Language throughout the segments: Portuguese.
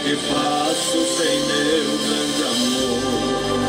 que faço sem meu grande amor?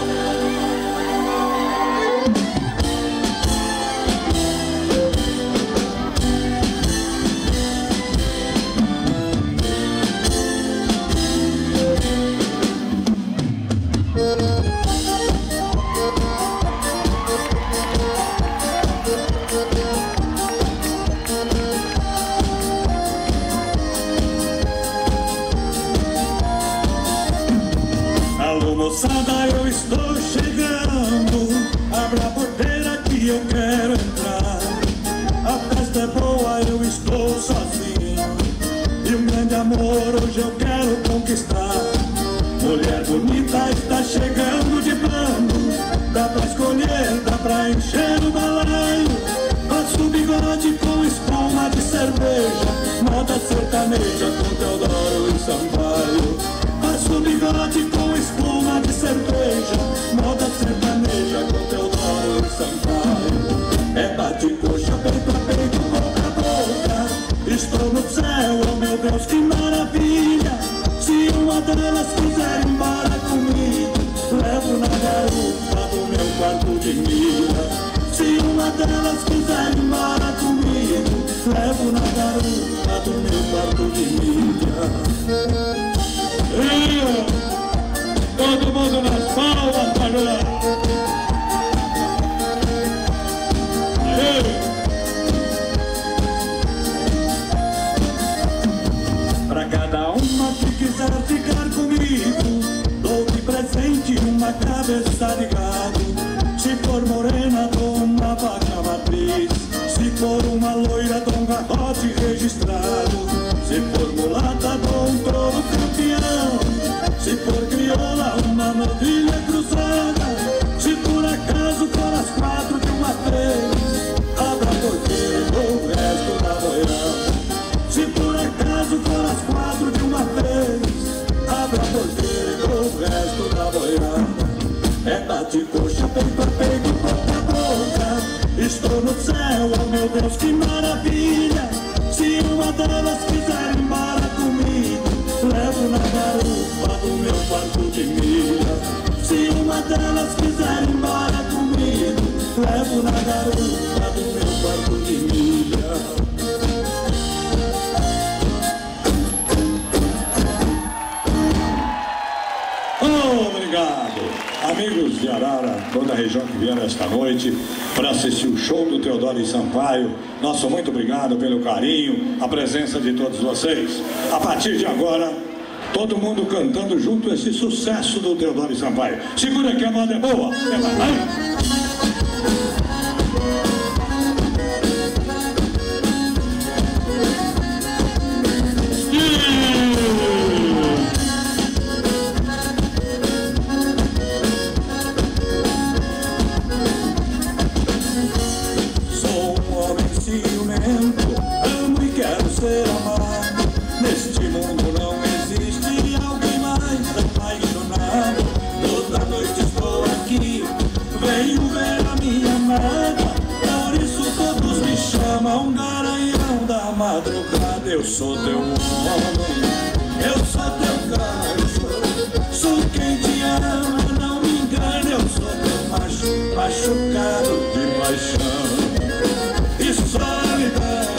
Moçada, eu estou chegando, abra a porteira que eu quero entrar. A festa é boa, eu estou sozinho, e um grande amor hoje eu quero conquistar. Mulher bonita está chegando de plano, dá pra escolher, dá pra encher o balaio. Faço o bigode com espuma de cerveja, moda sertaneja com Teodoro e Sampaio. Faço o bigode com espuma de cerveja, moda sertaneja com Teodoro e Sampaio. É bate-coxa, peito a peito, boca a boca. Estou no céu, oh meu Deus, que maravilha. Se uma delas quiser ir embora comigo, levo na garupa do meu quarto de milha. Se uma delas quiser ir embora comigo, levo na garupa do meu quarto de milha. Todo mundo nas palmas, galera. Pra cada uma que quiser ficar comigo, dou de presente uma cabeça de gado. Se for morena, dou uma vaca matriz. Se for uma loira, dou um garrote registrado. Se for mulata, dou um touro campeão. Se for crioula, uma novilha cruzada. Se por acaso for as quatro de uma vez, abra a porteira e dou o resto da boiada. Se por acaso for as quatro de uma vez, abra a porteira e dou o resto da boiada. É bate-coxa, peito a peito, boca a boca. Estou no céu, oh meu Deus, que maravilha. Se uma delas quiser ir embora comigo, levo na garupa do meu quarto de milha. Se uma delas quiser ir embora comigo, levo na garupa do meu quarto de milha. Obrigado, amigos de Arara, toda a região que vieram esta noite para assistir o show do Teodoro e Sampaio. Nosso muito obrigado pelo carinho, a presença de todos vocês. A partir de agora, todo mundo cantando junto esse sucesso do Teodoro e Sampaio. Segura que a moda é boa. Vai. Eu sou teu homem, eu sou teu gajo, sou quem te ama, não me engane. Eu sou teu macho, machucado de paixão e solidão.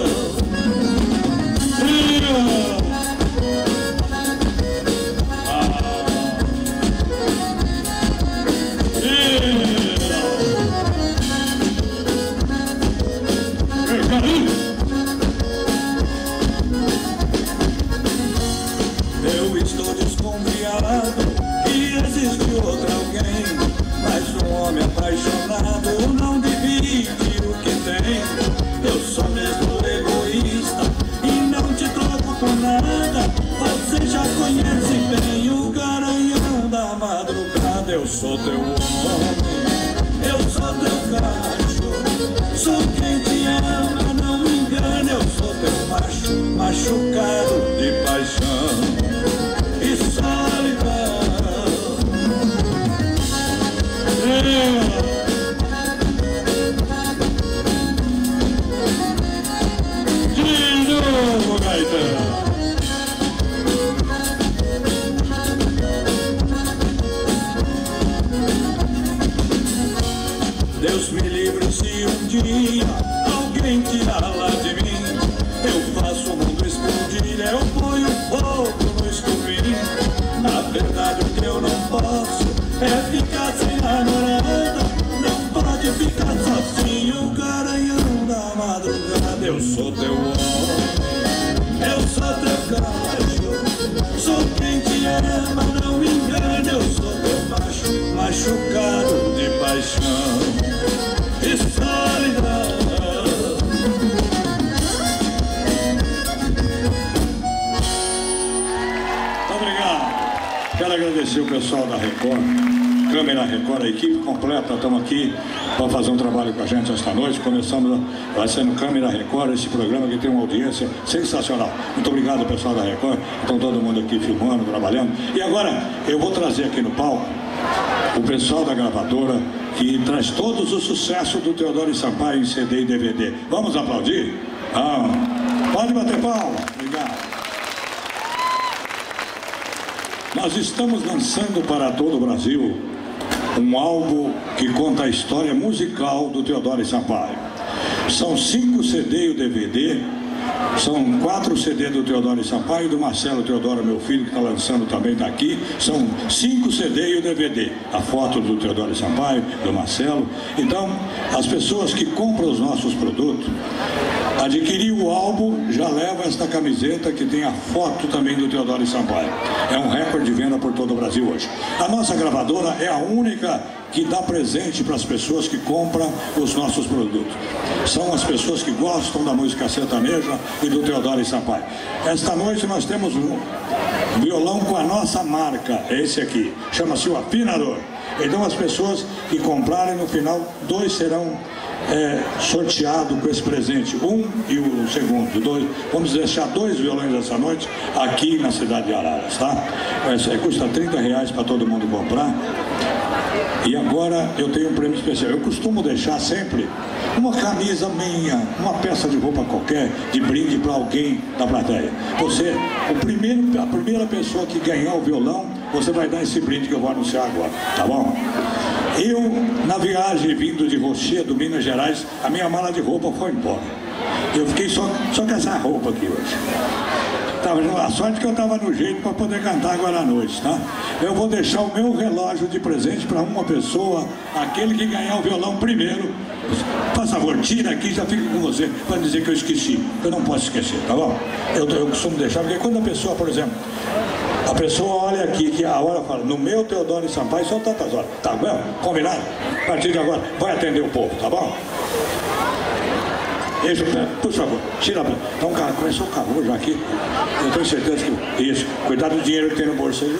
Que existe outro alguém, mas um homem apaixonado não divide o que tem. Eu sou mesmo egoísta e não te troco por nada. Você já conhece bem o garanhão da madrugada. Eu sou teu homem, eu sou teu gajo, sou quem te ama, não me engane. Eu sou teu macho, machucado de paixão e solidão. De novo, Gaetano. obrigado. Quero agradecer o pessoal da Record, Câmera Record, a equipe completa. Estamos aqui para fazer um trabalho com a gente esta noite. Começamos, vai ser no Câmera Record, esse programa que tem uma audiência sensacional. Muito obrigado, pessoal da Record. Estão todo mundo aqui filmando, trabalhando. E agora eu vou trazer aqui no palco o pessoal da gravadora que traz todos os sucessos do Teodoro Sampaio em CD e DVD. Vamos aplaudir? Pode bater palma. Obrigado. Nós estamos lançando para todo o Brasil um álbum que conta a história musical do Teodoro Sampaio. São 5 CD e o DVD, são 4 CD do Teodoro Sampaio e do Marcelo Teodoro, meu filho, que está lançando também daqui. São 5 CD e o DVD, a foto do Teodoro Sampaio, do Marcelo. Então, as pessoas que compram os nossos produtos, adquirir o álbum, já leva esta camiseta que tem a foto também do Teodoro Sampaio. É um recorde de venda por todo o Brasil hoje. A nossa gravadora é a única que dá presente para as pessoas que compram os nossos produtos. São as pessoas que gostam da música sertaneja e do Teodoro Sampaio. Esta noite nós temos um violão com a nossa marca, é esse aqui, chama-se o Afinador. Então as pessoas que comprarem, no final, 2 serão sorteado com esse presente, um e o segundo, 2. Vamos deixar 2 violões essa noite aqui na cidade de Araras, tá? Custa R$30 para todo mundo comprar. E agora eu tenho um prêmio especial. Eu costumo deixar sempre uma camisa minha, uma peça de roupa qualquer, de brinde para alguém da plateia. Você, a primeira pessoa que ganhar o violão, você vai dar esse brinde que eu vou anunciar agora, tá bom? Eu, na viagem vindo de Rochedo, Minas Gerais, a minha mala de roupa foi embora. Eu fiquei só com essa roupa aqui hoje. A sorte que eu estava no jeito para poder cantar agora à noite, tá? Eu vou deixar o meu relógio de presente para uma pessoa, aquele que ganhar o violão primeiro. Por favor, tira aqui, já fica com você, para dizer que eu esqueci. Eu não posso esquecer, tá bom? Eu costumo deixar, porque quando a pessoa, por exemplo, a pessoa olha aqui, que a hora fala, no meu Teodoro Sampaio são tantas horas. Tá bom? Combinado? A partir de agora, vai atender o povo, tá bom? Isso, por favor, tira. Então, cara, começou o calor já aqui. Eu tenho certeza que... Isso, cuidado do dinheiro que tem no bolso aí.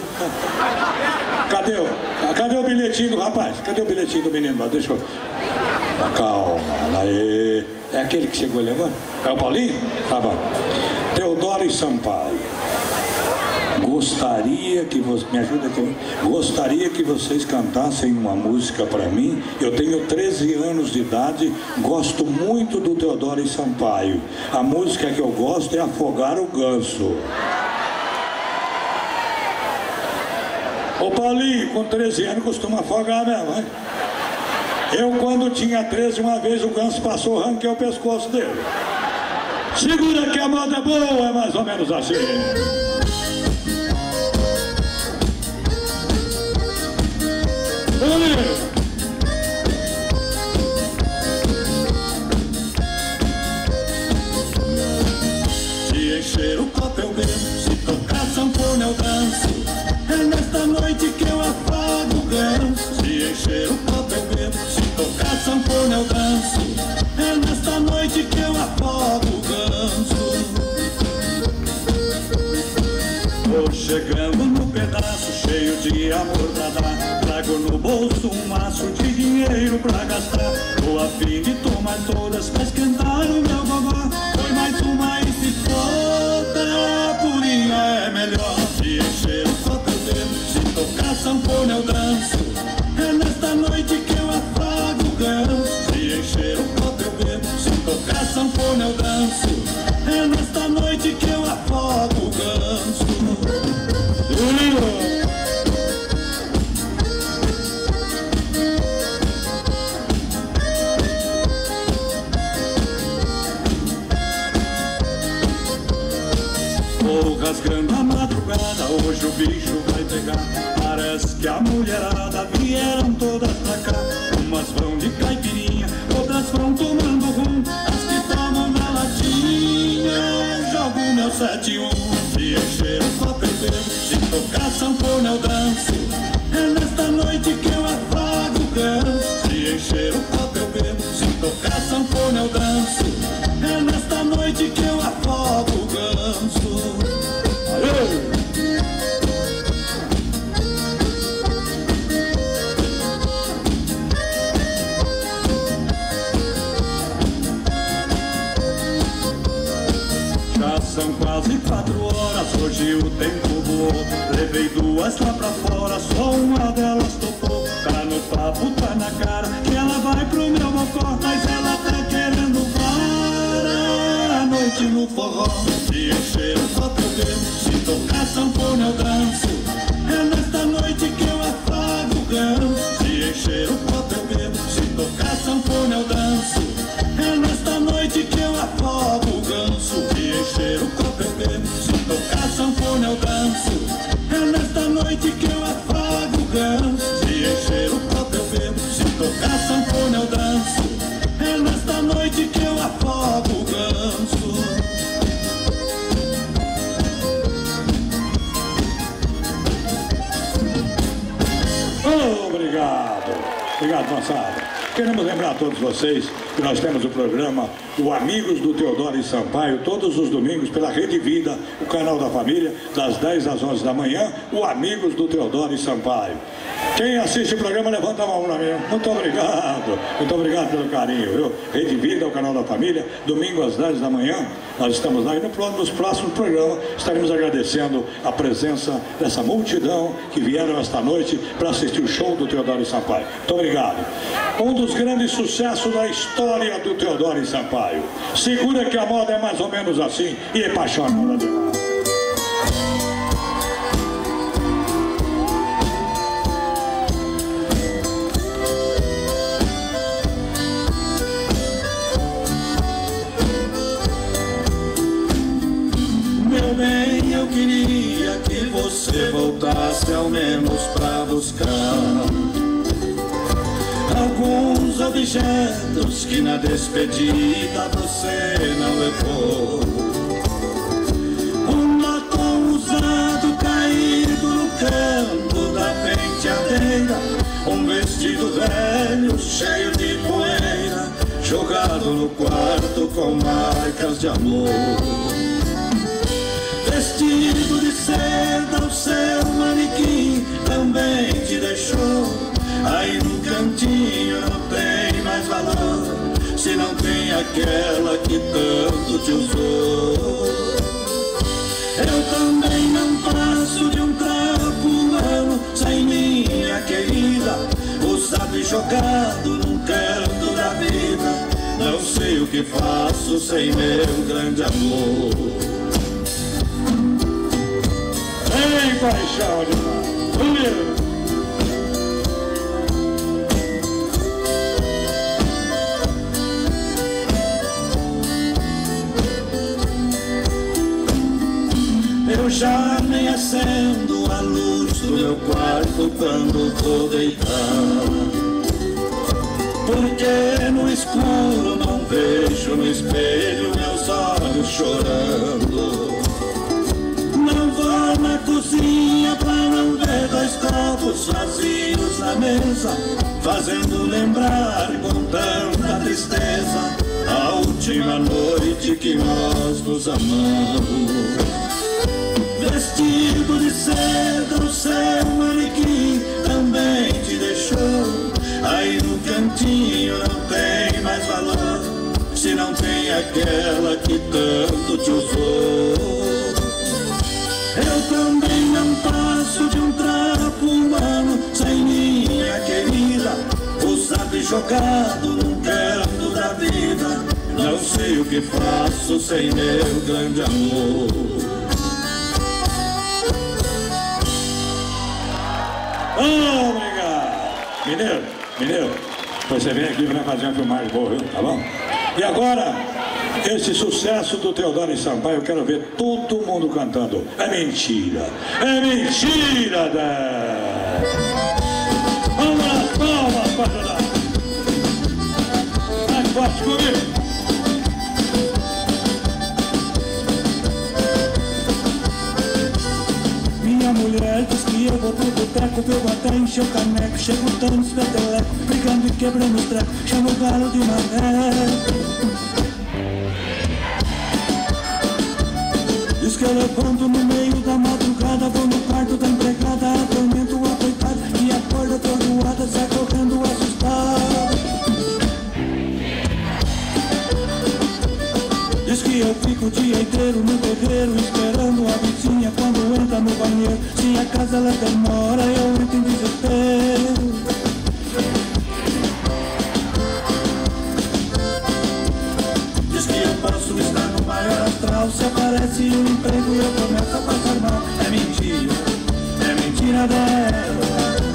Cadê o bilhetinho do rapaz? Cadê o bilhetinho do menino? Deixa eu... Calma, aí. É aquele que chegou ali agora? É o Paulinho? Tá bom. Teodoro Sampaio. Gostaria que você... Me ajuda aqui. Gostaria que vocês cantassem uma música para mim. Eu tenho 13 anos de idade, gosto muito do Teodoro Sampaio. A música que eu gosto é Afogar o Ganso. Ô Paulinho, com 13 anos costuma afogar mesmo, hein? Eu, quando tinha 13, uma vez o ganso passou, arranquei o pescoço dele. Segura que a moda é boa, é mais ou menos assim. Se encher o copo eu bebo, se tocar sanfona eu danço. É nesta noite que eu afago o ganso. Se encher o copo eu bebo, se tocar sanfona eu danço. É nesta noite que eu afago o ganso. Vou chegando no pedaço cheio de amor pra dar. Trago no bolso um maço de dinheiro pra gastar. Tô a fim de tomar todas pra esquentar o meu gogó. Foi mais uma e se foda, a purinha é melhor. Se encher o copo eu bebo, se tocar sanfona eu danço. É nesta noite que eu afago o ganso. Se encher o copo eu bebo, se tocar sanfona eu danço. É nesta noite que eu afago o ganso. Vou rasgando a madrugada, hoje o bicho vai pegar. Parece que a mulherada vieram todas pra cá. Umas vão de caipirinha, outras vão tomando rum. As que tomam na latinha, jogo meu 7-1. Se encher o copo eu bebo, se tocar sanfona eu danço. É nesta noite que eu afago o ganso. Se encher o copo eu bebo, se tocar sanfona eu danço. É nesta noite que eu afago o ganso. Aê! noite o tempo voou. Levei duas lá pra fora, só uma delas topou. Tá no papo, tá na cara, que ela vai pro meu mocó. Mas ela tá querendo varar a noite no forró. Se encher o copo eu bebo, se tocar sanfona eu danço. É nesta noite que eu afago o ganso. Se encher o copo eu bebo, se tocar sanfona eu danço. É nesta noite que eu afogo o ganso. Se encher o copo eu bebo, se tocar sanfona eu danço. É nesta noite que eu afogo o ganso. Se encher o copo eu bebo, se tocar sanfona eu danço. É nesta noite que eu afogo o ganso. Obrigado, obrigado, moçada. Queremos lembrar a todos vocês que nós temos o programa O Amigos do Teodoro e Sampaio, todos os domingos pela Rede Vida, o canal da família, das 10 às 11 da manhã, o Amigos do Teodoro e Sampaio. Quem assiste o programa, levanta a mão pra mim. Muito obrigado pelo carinho, viu? Rede Vida, o canal da família, domingo às 10 da manhã, nós estamos lá e nos próximos programas estaremos agradecendo a presença dessa multidão que vieram esta noite para assistir o show do Teodoro e Sampaio. Muito obrigado. Um dos grandes sucessos da história do Teodoro e Sampaio. Segura que a moda é mais ou menos assim e é apaixonada demais. Meu bem, eu queria que você voltasse ao menos pra buscar alguns objetos que na despedida você não levou. Um batom usado caído no canto da penteadeira, um vestido velho cheio de poeira, jogado no quarto com marcas de amor. Vestido de seda, o seu manequim também te deixou. Aí no cantinho não tem mais valor, se não tem aquela que tanto te usou. Eu também não passo de um trapo humano sem minha querida, usado e jogado num canto da vida. Não sei o que faço sem meu grande amor. Ei, paixão demais! Eu já nem acendo a luz do meu quarto quando vou deitar, porque no escuro não vejo no espelho meus olhos chorando. Não vou na cozinha pra não ver dois copos vazios na mesa, fazendo lembrar com tanta tristeza a última noite que nós nos amamos. Vestido de seda, o seu manequim também te deixou. Aí no cantinho não tem mais valor, se não tem aquela que tanto te usou. Eu também não passo de um trapo humano sem minha querida, usado e jogado num canto da vida. Não sei o que faço sem meu grande amor. Obrigado! Mineiro, você vem aqui para fazer uma filmagem boa, viu? Tá bom? E agora, esse sucesso do Teodoro e Sampaio, eu quero ver todo mundo cantando. É mentira! É mentira! Vamos lá, palmas para ajudar! Mais forte comigo! Minha mulher diz que eu vou pro boteco, bebo até encher o caneco, chego dando os peteleco, brigando e quebrando os trecos, chamo o galo de mané. Diz que eu levanto no meio da madrugada, vou no quarto da empregada, atormento a coitada, e acorda atordoada, sai correndo assustada. Diz que eu fico o dia inteiro no terreiro, esperando a vizinha quando banheiro. Se a casa ela demora, eu entro em desespero. Diz que eu posso estar no maior astral. Se aparece um emprego eu começo a passar mal. É mentira dela.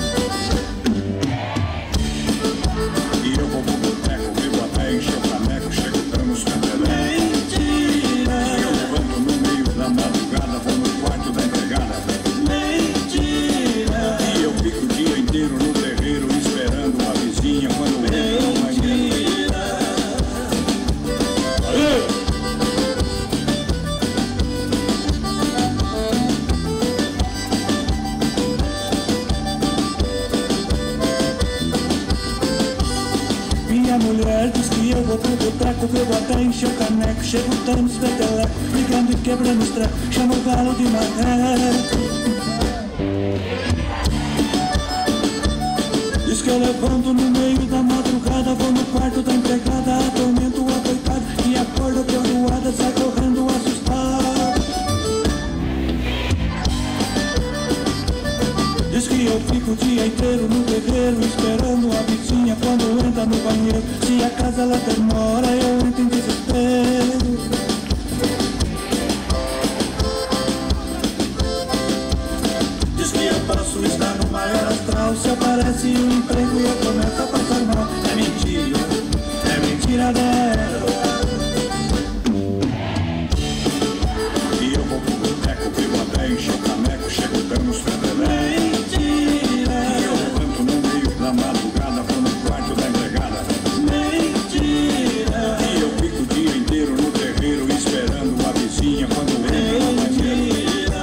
E eu vou pro boteco, vivo até encher o caneco, chego dando os candelé. Mentira. E eu levanto no meio da madrugada, vou no quarto da empregada. Mentira. E eu fico o dia inteiro no terreiro esperando a vizinha quando entra no banheiro. Minha mulher diz que eu vou pro boteco, bebo até encher o caneco, chego dando os peteleco, brigando e quebrando os trecos, chamo o galo de maneco. Diz que eu levanto no meio da madrugada, vou no quarto da empregada, atormento a coitada, e acorda atordoada, sai correndo assustada. Diz que eu fico o dia inteiro no terreiro, esperando a vizinha quando entra no banheiro. Se a casa ela demora, eu entro em desespero. Diz que eu posso estar no maior astral. Se aparece um emprego eu começo a passar mal. É mentira dela. E eu vou pro boteco, vivo até encher o caneco, chego dando os candelé. Mentira. E eu levanto no meio da madrugada, vou no quarto da empregada. Mentira. E eu fico o dia inteiro no terreiro esperando a vizinha quando entra no banheiro.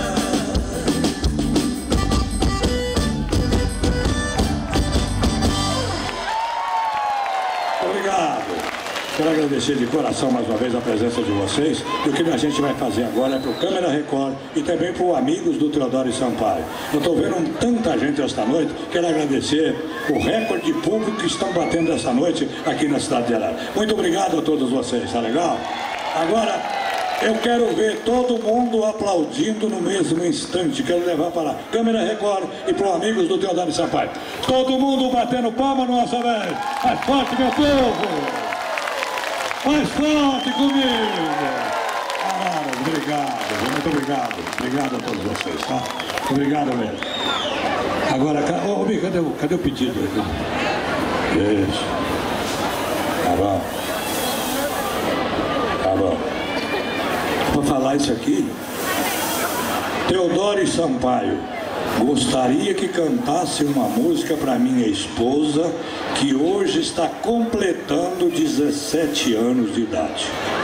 Obrigado. Quero agradecer de coração mais uma vez a presença de vocês. E o que a gente vai fazer agora é para o Câmara Record e também para o Amigos do Teodoro Sampaio. Eu estou vendo tanta gente esta noite. Quero agradecer o recorde de público que estão batendo esta noite aqui na cidade de Arara. Muito obrigado a todos vocês, tá legal? Agora eu quero ver todo mundo aplaudindo no mesmo instante. Quero levar para a Câmara Record e para o Amigos do Teodoro Sampaio. Todo mundo batendo palma nossa vez. Mais forte, meu povo! Mais forte comigo! Arara, obrigado, muito obrigado. Obrigado a todos vocês, tá? Obrigado mesmo. Agora, cadê o pedido? Isso. Tá bom. Tá bom. Para falar isso aqui, Teodoro Sampaio gostaria que cantasse uma música para minha esposa, que hoje está completando 17 anos de idade.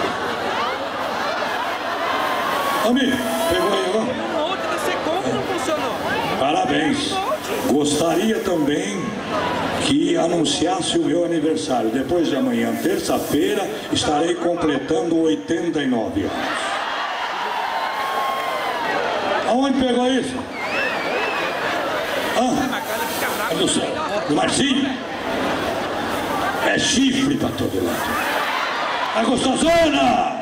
Amigo, pegou aí agora? Outra da Secom não funcionou. Parabéns. Gostaria também que anunciasse o meu aniversário. Depois de amanhã, terça-feira, estarei completando 89 anos. Aonde pegou isso? É do Marcinho? É chifre pra todo lado. A gostosona!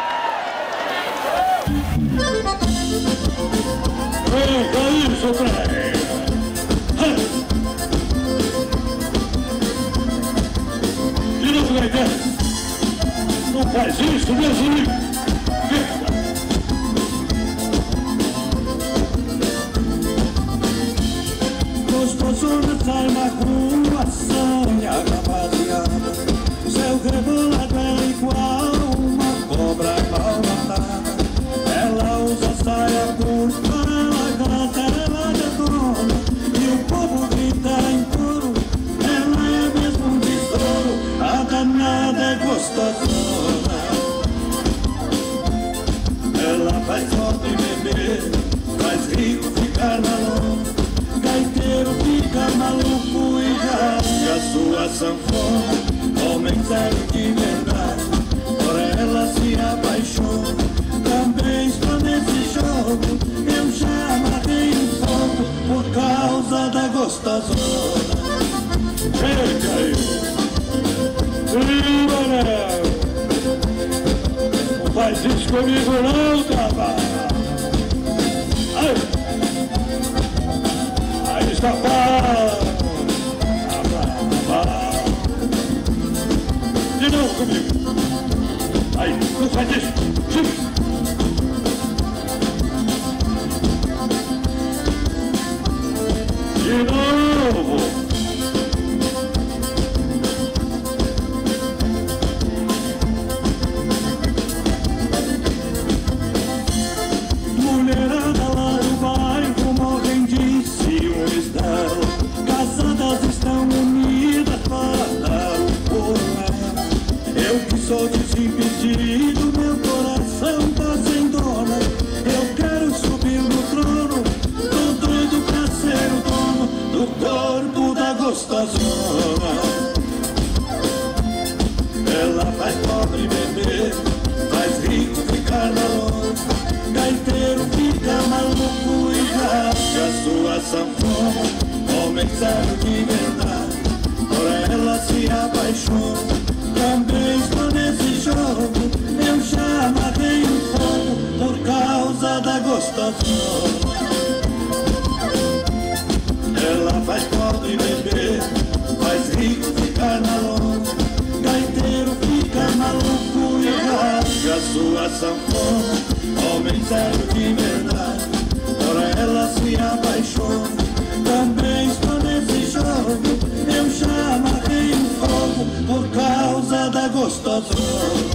Pega isso, trem! De novo, Gaetano! Não faz isso, meu filho! Gostosona sai na rua, sanha rapaziada. Seu rebolado é igual uma cobra mal matada. Ela usa saia curta, ela canta, ela detona. E o povo grita em coro, ela é mesmo um tesouro. A danada é gostosona. Ela faz pobre beber, faz rico ficar maluco. Gaiteiro fica maluco e rasga sua sanfona. Homem sério de verdade, por ela se apaixona. Também estou nesse jogo, eu já matei um fogo por causa da gostosona. Chega aí! Não faz isso comigo não, trabalho. papá. De novo comigo. Aí, não faz isso. De novo. Mulherada lá do bairro morrem de ciúmes dela. Casadas estão unidas para dar o porra. Eu que sou desimpedido, meu coração tá sem dona. Eu quero subir no trono, tô doido pra ser o dono do corpo da gostosona. Ela faz pobre beber, faz rico ficar na lona. Gaiteiro fica maluco e rasga sua sanfona. Homem sério de verdade, por ela se apaixona. Também estou nesse jogo, eu já amarrei o fogo por causa da gostosona. Ela faz pobre beber, faz rico ficar na lona. Gaiteiro fica maluco e rasga sua sanfona. Homem sério de verdade, por ela se apaixona. Também estou nesse jogo, eu já amarrei o fogo por causa da gostosona.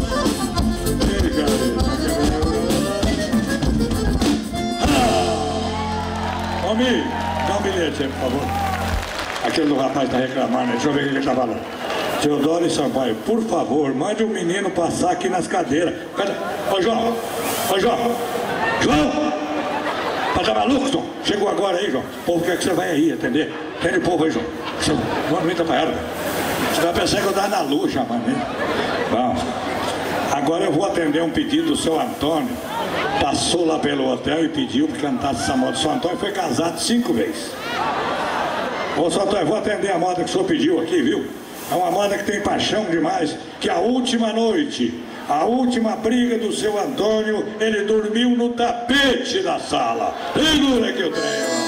Homem, dá um bilhete aí, por favor. Aquele do rapaz está reclamando, deixa eu ver o que ele está falando. Teodoro e Sampaio, por favor, mande o menino passar aqui nas cadeiras. Ô João, ô João, João, tá maluco, João? Chegou agora aí, João. O povo quer que você vai aí atender. Atende o povo aí, João. Não aguenta pra ela. Você vai pensar que eu tava na lua chamando, hein? Vamos. Agora eu vou atender um pedido do seu Antônio. Passou lá pelo hotel e pediu para cantar essa moda. O seu Antônio foi casado 5 vezes. Ô, seu Antônio, eu vou atender a moda que o senhor pediu aqui, viu? É uma moda que tem paixão demais, que a última noite, a última briga do seu Antônio, ele dormiu no tapete da sala. Segura que eu tenho.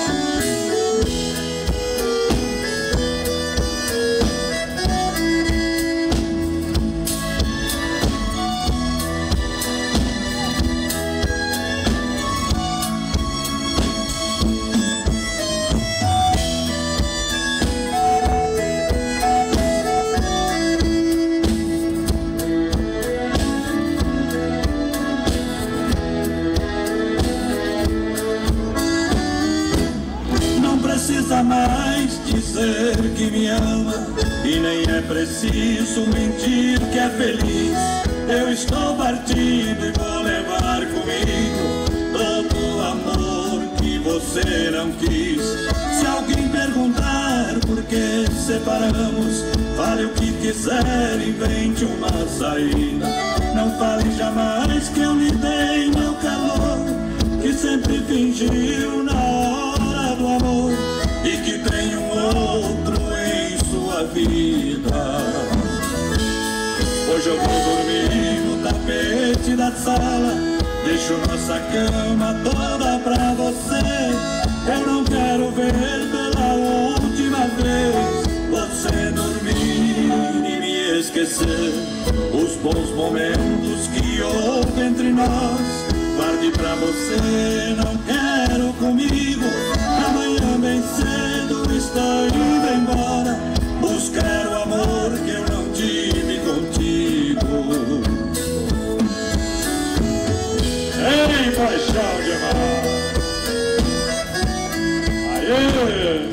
Mais dizer que me ama e nem é preciso mentir que é feliz. Eu estou partindo e vou levar comigo todo o amor que você não quis. Se alguém perguntar por que separamos, fale o que quiser, invente uma saída. Não fale jamais que eu lhe dei meu calor, que sempre fingiu na hora do amor e que tem um outro em sua vida. Hoje eu vou dormir no tapete da sala, deixo nossa cama toda pra você. Eu não quero ver pela última vez você dormir e me esquecer. Os bons momentos que houve entre nós, guarde pra você, não quero comigo. Amanhã bem cedo estou indo embora, buscar o amor que eu não tive contigo. Ei, paixão demais! Aê!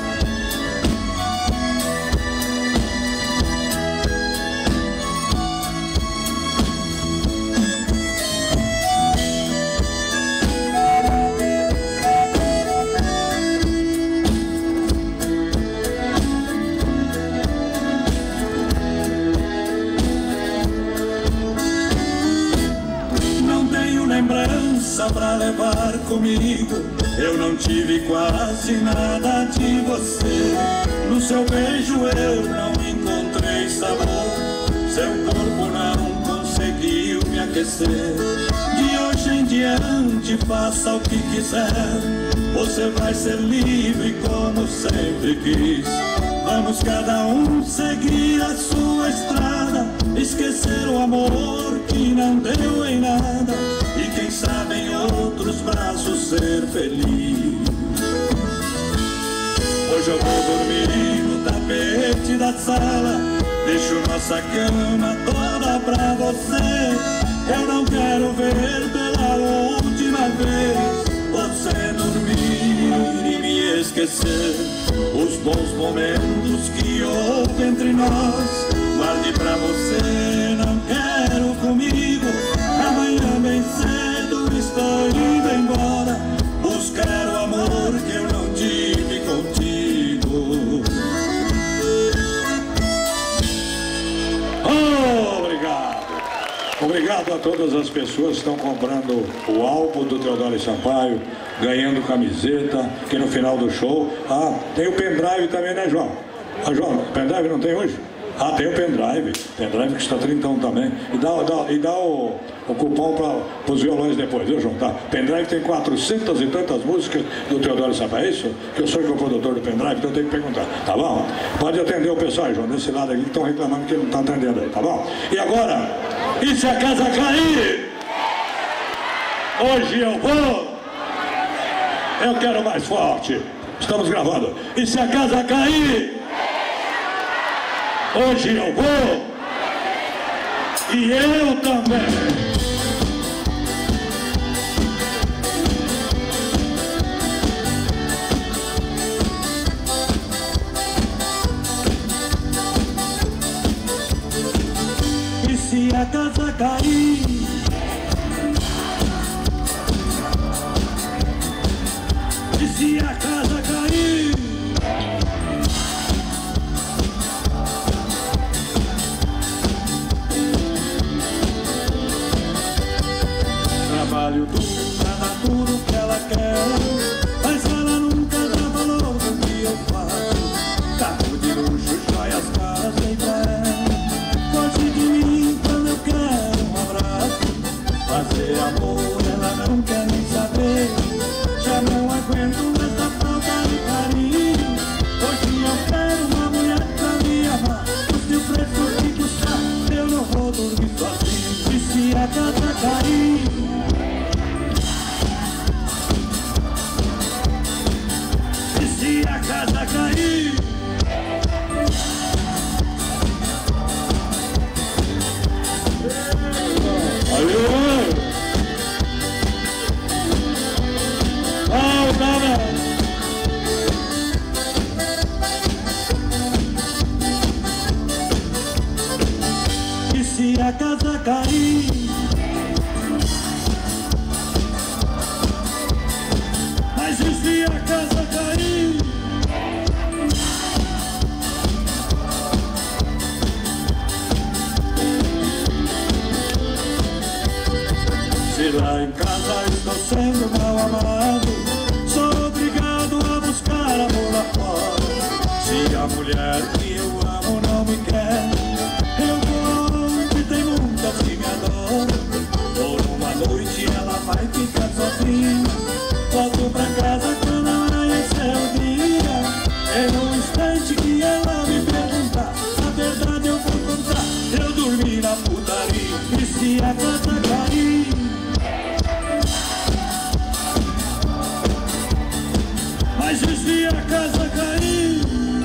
Pra levar comigo, eu não tive quase nada de você. No seu beijo eu não encontrei sabor, seu corpo não conseguiu me aquecer. De hoje em diante faça o que quiser, você vai ser livre como sempre quis. Vamos cada um seguir a sua estrada, esquecer o amor que não deu em nada, e quem sabe em outros braços ser feliz. Hoje eu vou dormir no tapete da sala, deixo nossa cama toda pra você. Eu não quero ver pela última vez você dormir e me esquecer. Os bons momentos que houve entre nós, guarde pra você, não quero comigo. Amanhã bem cedo estou indo embora, buscar o amor que eu não tive contigo. Obrigado. Obrigado a todas as pessoas que estão comprando o álbum do Teodoro Sampaio, ganhando camiseta, que no final do show... Ah, tem o pendrive também, né, João? Ah, João, pendrive não tem hoje? Ah, tem o pendrive que está 30 também. E dá o cupom para os violões depois, viu, João? Tá? Pendrive tem 400 e tantas músicas do Teodoro Sampaio, é isso? Que eu sou o produtor do pendrive, então eu tenho que perguntar, tá bom? Pode atender o pessoal, João, desse lado aqui que estão reclamando que ele não está atendendo aí, tá bom? E agora, e se a casa cair? Hoje eu vou... Eu quero mais forte. Estamos gravando. E se a casa cair? Hoje eu vou. E eu também. E se a casa cair? E se a casa cair? Trabalho duro, dá tudo que ela quer, mas ela nunca dá valor no que eu faço. Carro de luxo, joias, caras em pé, foge de mim quando eu quero um abraço. Fazer amor ela não quer nem saber, já não aguento mais a falta de carinho. Hoje eu quero uma mulher pra me amar, custe o preço que custar, eu não vou dormir sozinho. E se a casa cair? E se a casa cair? E se a casa cair? Mas e se a casa cair? Se lá em casa estou sendo mal amado, sou obrigado a buscar amor lá fora. Se a mulher que eu amo não me quer, eu vou onde tem muitas que me adoram. Por uma noite ela vai ficar sozinha, volto pra casa quando amanhecer o dia. É num instante que ela me perguntar, a verdade eu vou contar, eu dormi na putaria. E se a casa cair? Mas e se a casa cair?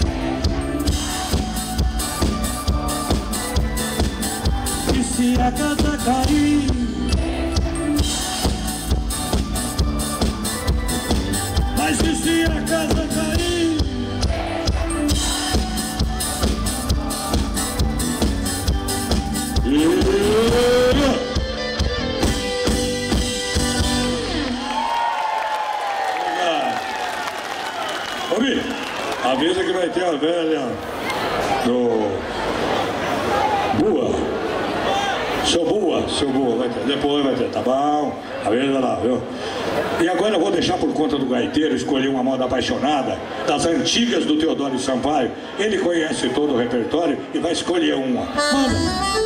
E se a casa cair? Mas e se a casa cair? Ouvi, avisa que vai ter a velha do Bua. Seu Bua, vai ter, depois vai ter, tá bom? Avisa lá, viu? E agora eu vou deixar por conta do gaiteiro escolher uma moda apaixonada das antigas do Teodoro Sampaio. Ele conhece todo o repertório e vai escolher uma. Manda!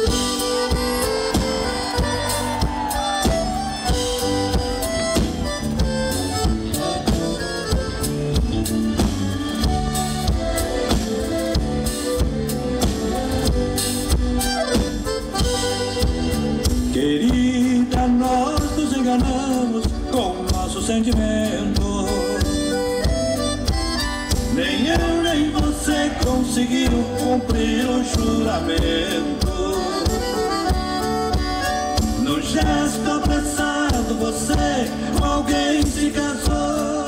sentimento. Nem eu nem você conseguiu cumprir o juramento. No gesto apressado você com alguém se casou.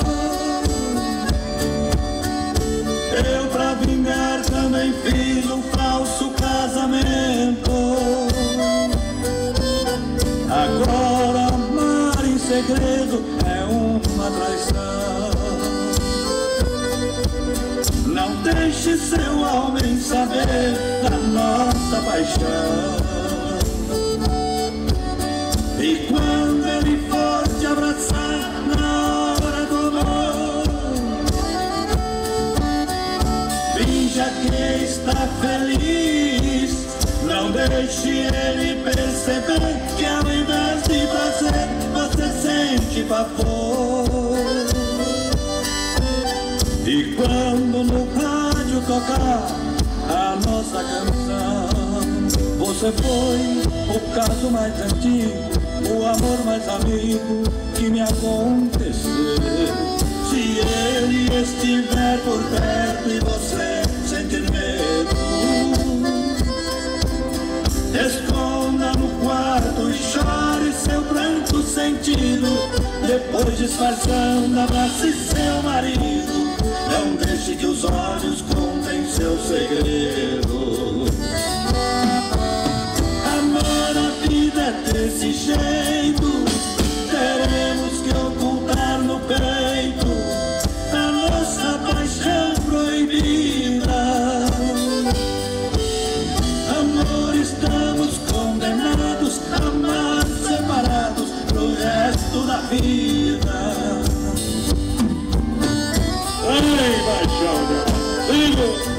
Eu pra vingar também fiz um falso casamento. Agora amar em segredo é uma traição. Não deixe seu homem saber da nossa paixão. E quando ele for te abraçar na hora do amor, finja que está feliz. Não deixe ele perceber que ao invés de prazer você sente pavor. E quando no rádio tocar a nossa canção, você foi o caso mais antigo, o amor mais amigo que me aconteceu. Se ele estiver por perto e você sentir medo, esconda no quarto e chore seu pranto sentido. Depois disfarçando, abrace seu marido. Não deixe que os olhos contem seu segredo. Amor, a vida é desse jeito. Teremos que ocultar no peito a nossa paixão proibida. Amor, estamos condenados a amar separados pro resto da vida. Ei, paixão, meu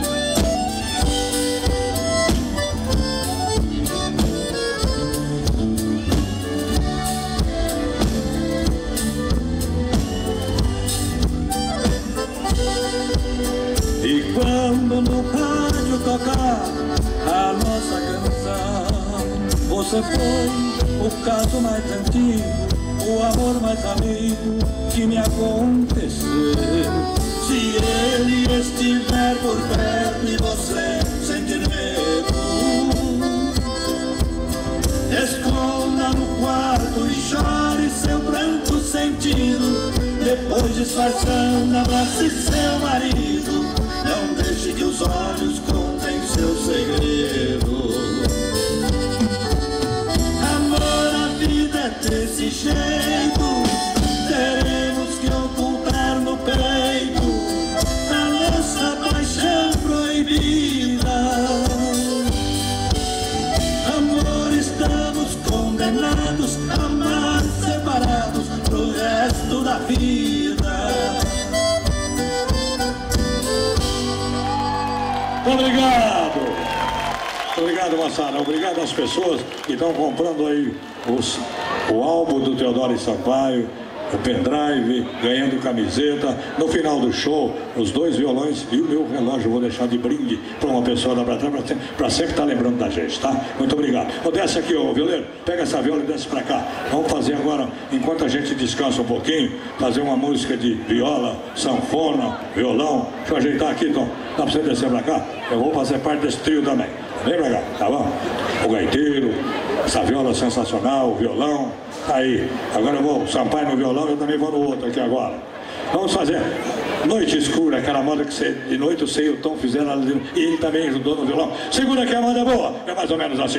E quando no rádio tocar a nossa canção, você foi o caso mais antigo, o amor mais amigo que me aconteceu. Se ele estiver por perto e você sentir medo, esconda no quarto e chore seu pranto sentido. Depois disfarçando, abrace seu marido. Não deixe que os olhos contem seu segredo. Amor, a vida é desse jeito. Teremos que ocultar no peito a nossa paixão proibida. Amor, estamos condenados a amar separados pro resto da vida. Obrigado! Obrigado, Massara. Obrigado às pessoas que estão comprando aí o álbum do Teodoro Sampaio, o pendrive, ganhando camiseta. No final do show, os 2 violões e o meu relógio eu vou deixar de brinde para uma pessoa da plateia para sempre estar lembrando da gente, tá? Muito obrigado. Desce aqui, ô violeiro, pega essa viola e desce para cá. Vamos fazer agora, enquanto a gente descansa um pouquinho, fazer uma música de viola, sanfona, violão. Deixa eu ajeitar aqui, Tom. Dá para você descer para cá? Eu vou fazer parte desse trio também. Vem pra cá, tá bom? O gaiteiro, essa viola sensacional, o violão. Aí, agora eu vou, Sampaio no violão, eu também vou no outro aqui agora. Vamos fazer Noite Escura, aquela moda que você, de noite eu sei o Tom fizeram, e ele também ajudou no violão. Segura que a moda é boa, é mais ou menos assim.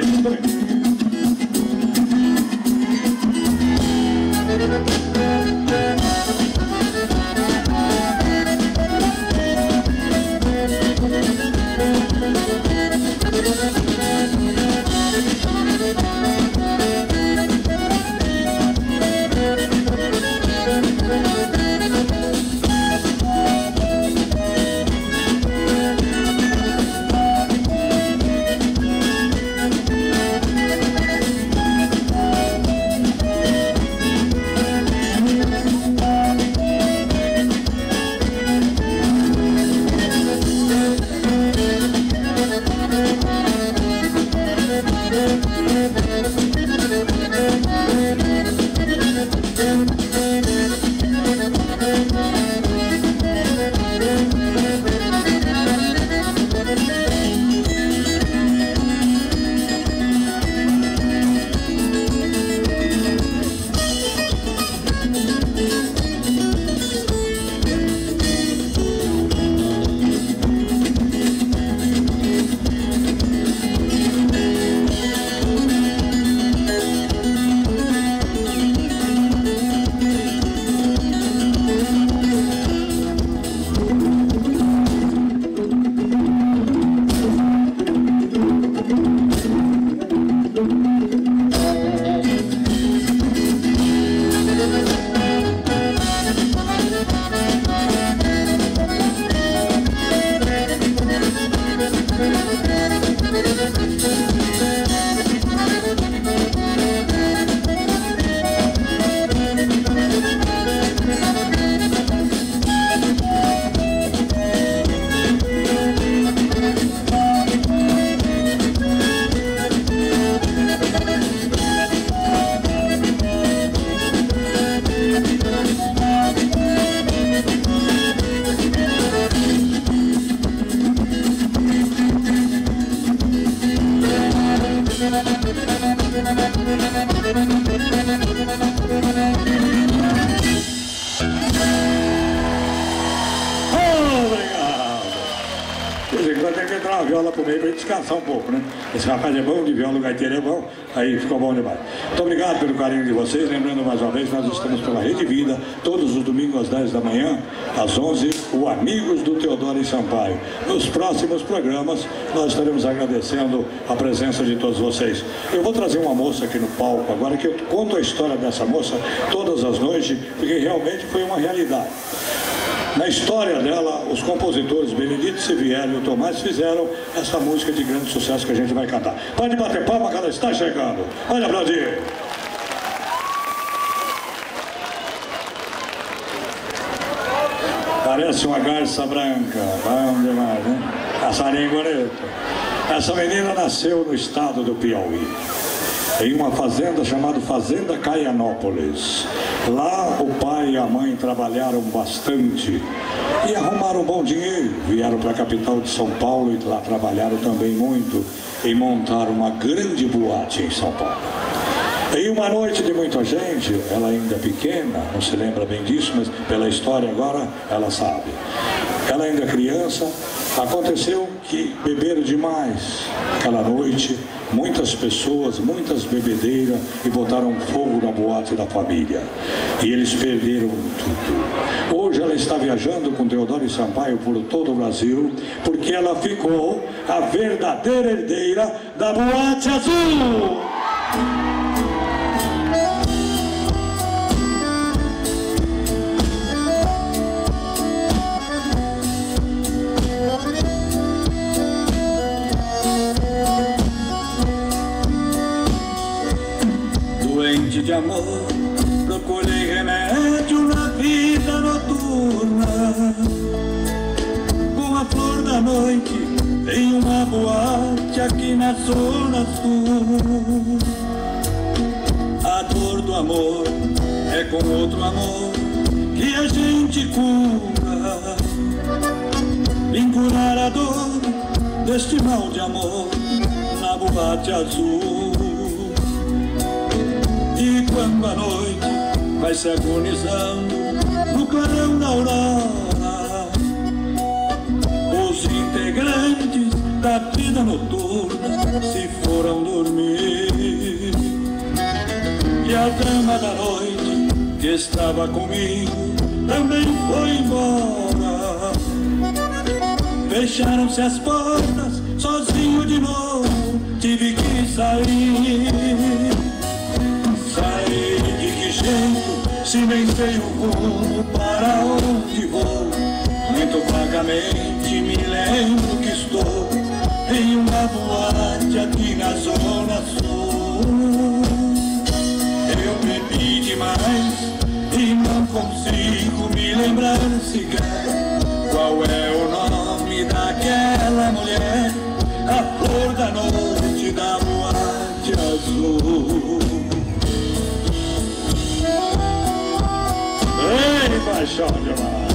vai ter que entrar uma viola pro meio pra gente descansar um pouco, né? Esse rapaz é bom, de viola, o gaiteiro é bom, aí ficou bom demais. Muito obrigado pelo carinho de vocês. Lembrando mais uma vez, nós estamos pela Rede Vida, todos os domingos às 10 da manhã, às 11, o Amigos do Teodoro e Sampaio. Nos próximos programas, nós estaremos agradecendo a presença de todos vocês. Eu vou trazer uma moça aqui no palco agora, que eu conto a história dessa moça todas as noites, porque realmente foi uma realidade. Na história dela, os compositores Benedito Seviero e o Tomás fizeram essa música de grande sucesso que a gente vai cantar. Pode bater palma que ela está chegando. Olha, aplaudir. Parece uma garça branca. Vamos demais, né? Passarinho bonito. Essa menina nasceu no estado do Piauí, em uma fazenda chamada Fazenda Caianópolis. Lá o pai e a mãe trabalharam bastante e arrumaram um bom dinheiro. Vieram para a capital de São Paulo e lá trabalharam também muito em montar uma grande boate em São Paulo. Em uma noite de muita gente, ela ainda pequena, não se lembra bem disso, mas pela história agora ela sabe. Ela ainda criança, aconteceu que beberam demais aquela noite, muitas pessoas, muitas bebedeiras, e botaram fogo na boate da família. E eles perderam tudo. Hoje ela está viajando com Teodoro e Sampaio por todo o Brasil, porque ela ficou a verdadeira herdeira da Boate Azul. De amor, procurei remédio na vida noturna. Com a flor da noite em uma boate aqui na zona sul. A dor do amor é com outro amor que a gente cura. Vim curar a dor deste mal de amor na boate azul. E quando a noite vai se agonizando no clarão da aurora, os integrantes da vida noturna se foram dormir. E a dama da noite que estava comigo também foi embora. Fecharam-se as portas, sozinho de novo tive que sair. Saí de que jeito, se nem sei o rumo para onde vou. Muito vagamente me lembro que estou em uma boate aqui na zona sul. Eu bebi demais e não consigo me lembrar sequer qual é o nome daquela mulher, a flor da noite da boate azul. Ei, paixão demais!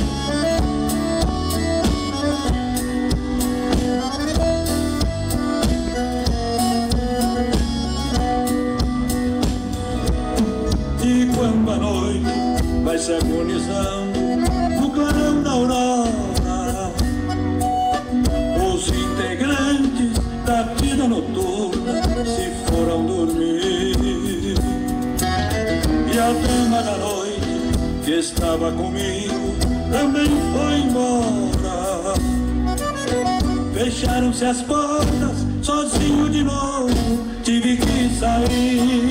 E quando a noite vai se agonizando no clarão da aurora, os integrantes da vida noturna se foram dormir. E a dama da noite que estava comigo também foi embora. Fecharam-se as portas, sozinho de novo tive que sair.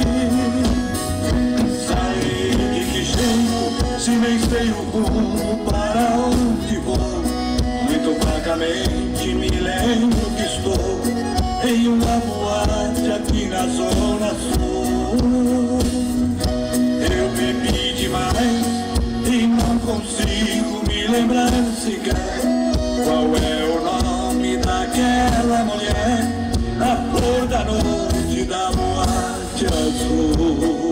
Saí de que jeito, se nem sei o rumo para onde vou. Muito vagamente me lembro que estou em uma boate aqui na zona sul. Eu bebi demais e não consigo me lembrar sequer qual é o nome daquela mulher, a flor da noite da boate azul.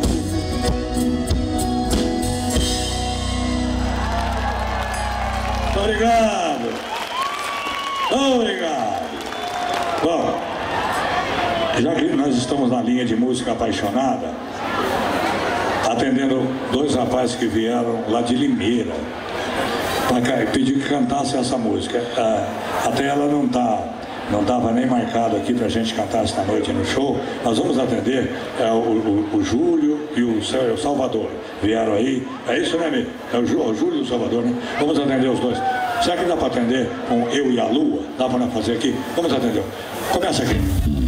Obrigado! Obrigado! Bom, já que nós estamos na linha de música apaixonada, atendendo dois rapazes que vieram lá de Limeira. Pediu que cantasse essa música. Até ela não estava nem marcado aqui para a gente cantar esta noite no show. Nós vamos atender o Júlio e o Salvador. Vieram aí. É isso, né, amigo? É o Júlio e o Salvador, né? Vamos atender os dois. Será que dá para atender com Eu e a Lua? Dá para fazer aqui? Vamos atender. Começa aqui.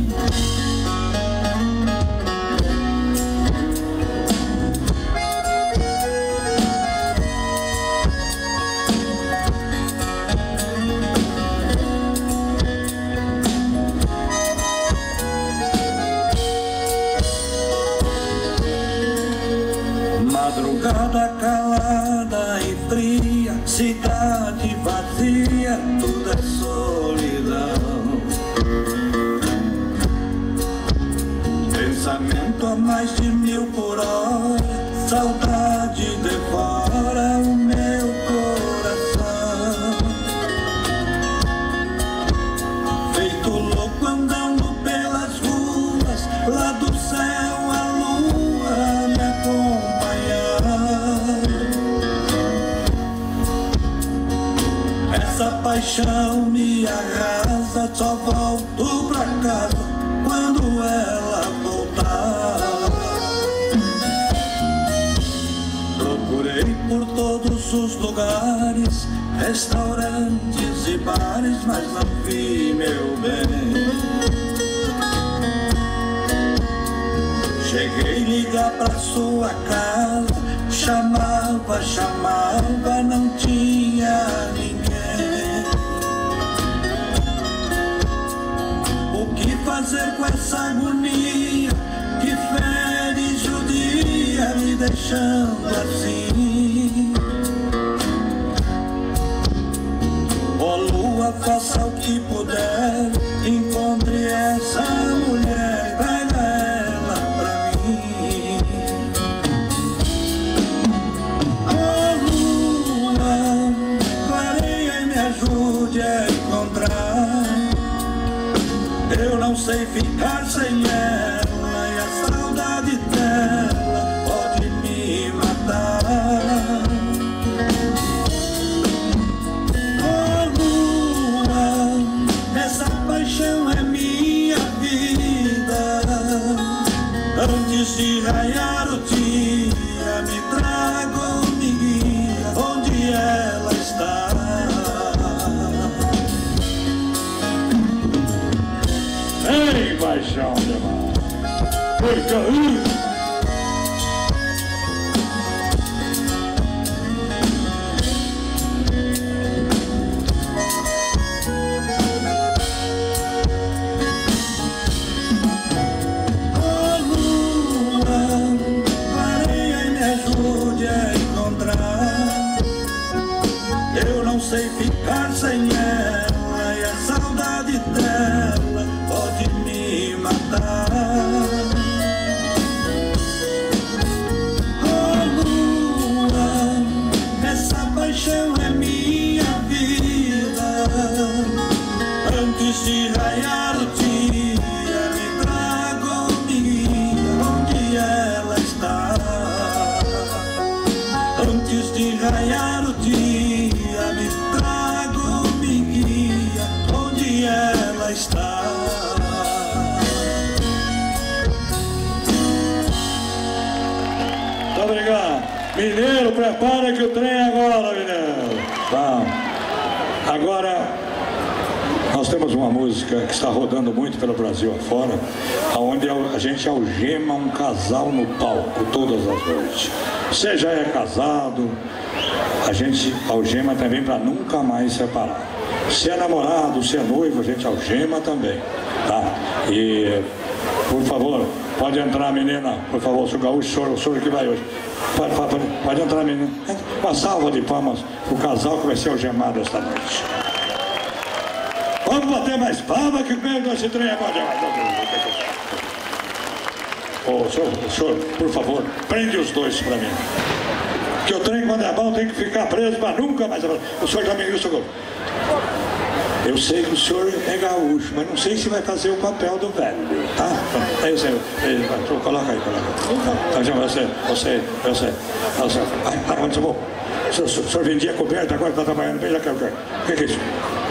Madrugada calada e fria, cidade vazia, tudo é solidão. Pensamento a mais de 1000 por hora, saudade devora o meu coração. Feito louco andando pelas ruas, lá do céu a lua me acompanha. Essa paixão me arrasa, só volto pra casa quando ela voltar. Procurei por todos os lugares, restaurantes e bares, mas não vi, meu bem. Cheguei a ligar pra sua casa, chamava, não tinha ninguém. O que fazer com essa agonia que fere e judia, me deixando assim? Ó lua, faça o que puder, encontre essa mulher, pega ela pra mim. Ó lua, clareia e me ajude a encontrar. Eu não sei ficar sem ela e a saudade dela pode me matar. Oh lua, essa paixão é minha vida. Antes de raiar o dia, me traga, me guia onde ela está. Ei, paixão demais! Porque oh lua, clareia e me ajude a encontrar. Eu não sei ficar sem ela e a saudade dela pode me matar. Oh lua, essa paixão é minha vida. Antes de raiar o dia, me traga, me guia onde ela está. Antes de raiar o dia, me traga, me guia onde ela está. Muito obrigado. Mineiro, prepara que o trem é agora, mineiro. Vamos. Agora, nós temos uma música que está rodando muito pelo Brasil afora, onde a gente algema um casal no palco todas as noites. Você já é casado, a gente algema também para nunca mais separar. Se é namorado, se é noivo, a gente algema também, tá? E, por favor, pode entrar, menina, por favor, seu gaúcho, o senhor que vai hoje. Pode entrar, menina. Uma salva de palmas pro casal que vai ser algemado esta noite. Vamos bater mais palmas que o meio desse trem é pode. Ô, senhor, por favor, prende os dois para mim. Que o trem, quando é bom, tem que ficar preso para nunca mais. O senhor já me viu, socorro. Eu sei que o senhor é gaúcho, mas não sei se vai fazer o papel do velho, tá? Aí eu sei, coloca aí, coloca aí. Eu sei. Vai, onde eu vou? O senhor vendia coberta, agora está trabalhando bem, já quer o quê? O que é isso?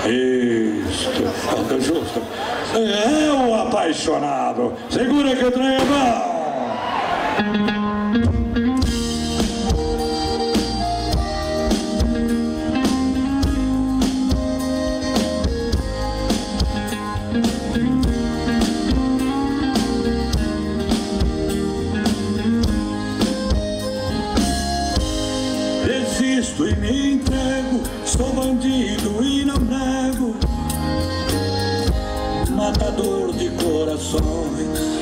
Isso, justo. É o apaixonado. Segura que o trem é bom. Resisto e me entrego, sou bandido e não nego, matador de corações.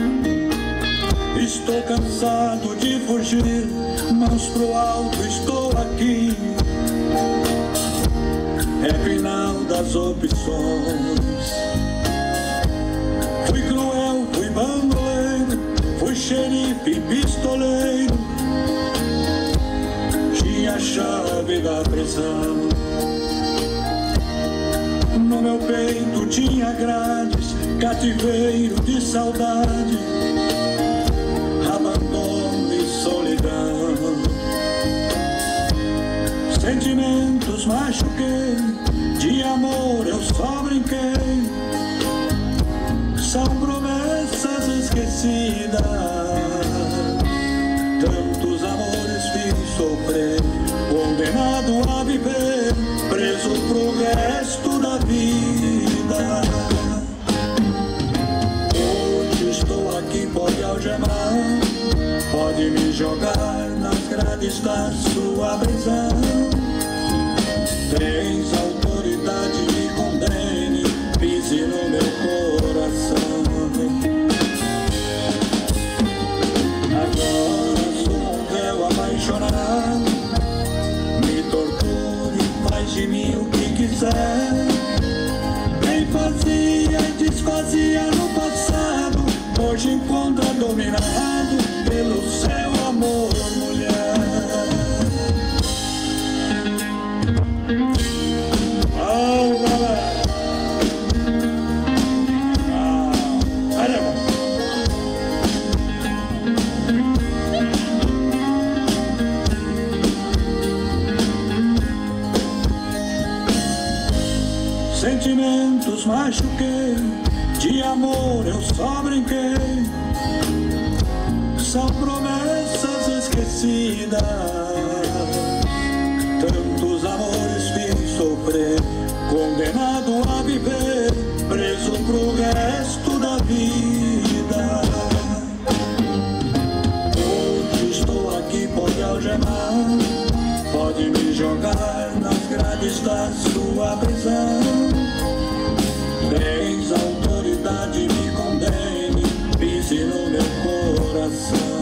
Estou cansado de fugir, mãos pro alto, estou aqui. É final das opções. Fui cruel, fui bandoleiro, fui xerife e pistoleiro. Tinha a chave da prisão. No meu peito tinha grades, cativeiro de saudade, abandono e solidão. Sentimentos machuquei, de amor eu só brinquei. São promessas esquecidas, tantos amores fiz sofrer, condenado a viver, preso pro resto da vida. Hoje estou aqui, pode algemar, pode me jogar nas grades da sua prisão. Tens autoridade, me condene, pise no meu coração. Agora sou um réu apaixonado, me torture, faz de mim o que quiser. Bem fazia e desfazia no passado, hoje encontra dominado pelo seu amor, mulher. Galera! Sentimentos machuquei, de amor eu só brinquei. São promessas esquecidas, tantos amores fiz sofrer, condenado a viver, preso pro resto da vida. Hoje estou aqui, pode algemar, pode me jogar nas grades da sua prisão. Tens autoridade, me condene, pise no meu coração.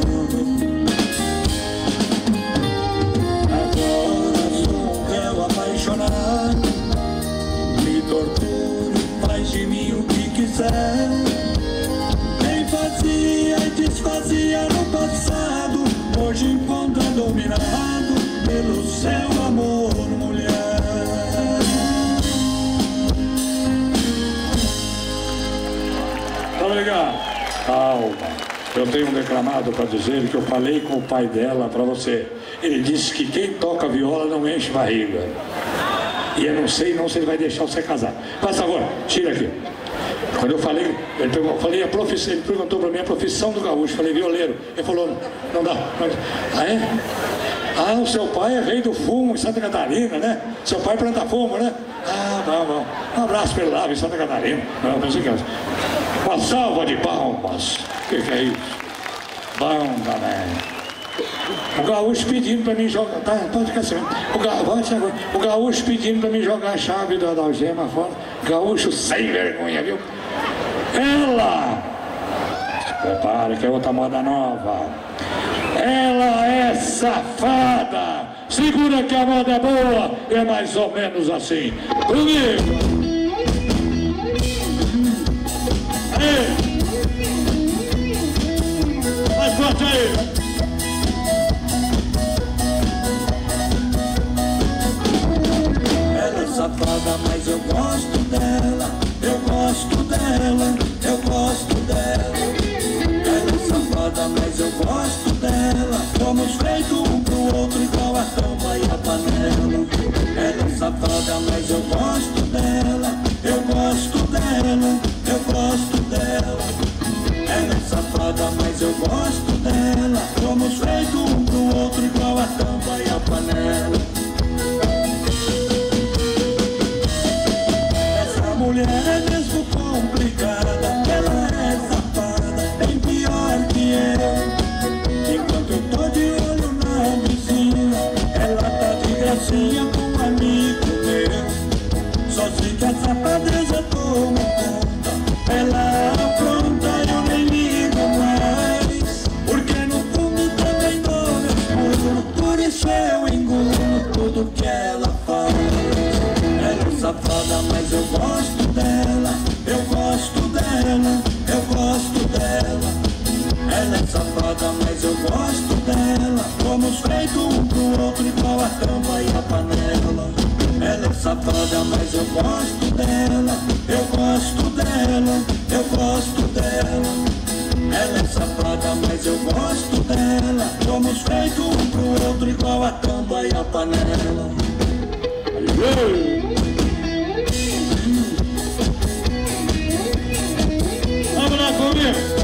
Agora sou um réu apaixonado, me torture, faz de mim o que quiser. Bem fazia e desfazia no passado, hoje encontra dominado pelo seu amor, mulher. Obrigado. Calma. Eu tenho um declamado para dizer que eu falei com o pai dela para você. Ele disse que quem toca viola não enche barriga. E eu não sei não se ele vai deixar você casar. Faz favor, tira aqui. Quando eu falei, ele perguntou para mim a profissão do gaúcho. Falei, violeiro. Ele falou, não dá. Ah, é? Ah, o seu pai é rei do fumo em Santa Catarina, né? Seu pai planta fumo, né? Ah, bom. Um abraço para ele lá em Santa Catarina. Não, pensei que uma salva de palmas. O que é isso? Bom também. O gaúcho pedindo para mim jogar. Tá, pode ficar assim. O gaúcho pedindo para mim jogar a chave da algema fora. Gaúcho sem vergonha, viu? Ela! Se prepara que é outra moda nova. Ela é safada. Segura que a moda é boa. É mais ou menos assim. Comigo! Mais forte aí! Ela é safada, mas eu gosto dela. Eu gosto dela, eu gosto dela. Ela é safada, mas eu gosto dela. Somos feitos um pro outro igual a tampa e a panela. safada, mas eu gosto dela, eu gosto dela, eu gosto dela. Ela é safada, mas eu gosto dela. Somos feitos um pro outro igual a tampa e a panela. Essa mulher é mesmo complicada, ela é safada, bem pior que eu. Enquanto eu tô de olho na vizinha, ela tá de gracinha com um amigo meu. Só sei que a safadeza toma conta, ela apronta, eu nem ligo mais, porque no fundo também dou meu pulo, por isso eu engulo tudo que ela faz. Ela é safada, mas eu gosto dela, eu gosto dela, eu gosto dela. Ela é safada, mas eu gosto dela. Somos feitos um pro outro igual a tampa e a panela. Ela é safada, mas eu gosto dela, eu gosto dela, eu gosto dela. Ela é safada, mas eu gosto dela. Somos feitos um pro outro igual a tampa e a panela. Vamos lá comigo.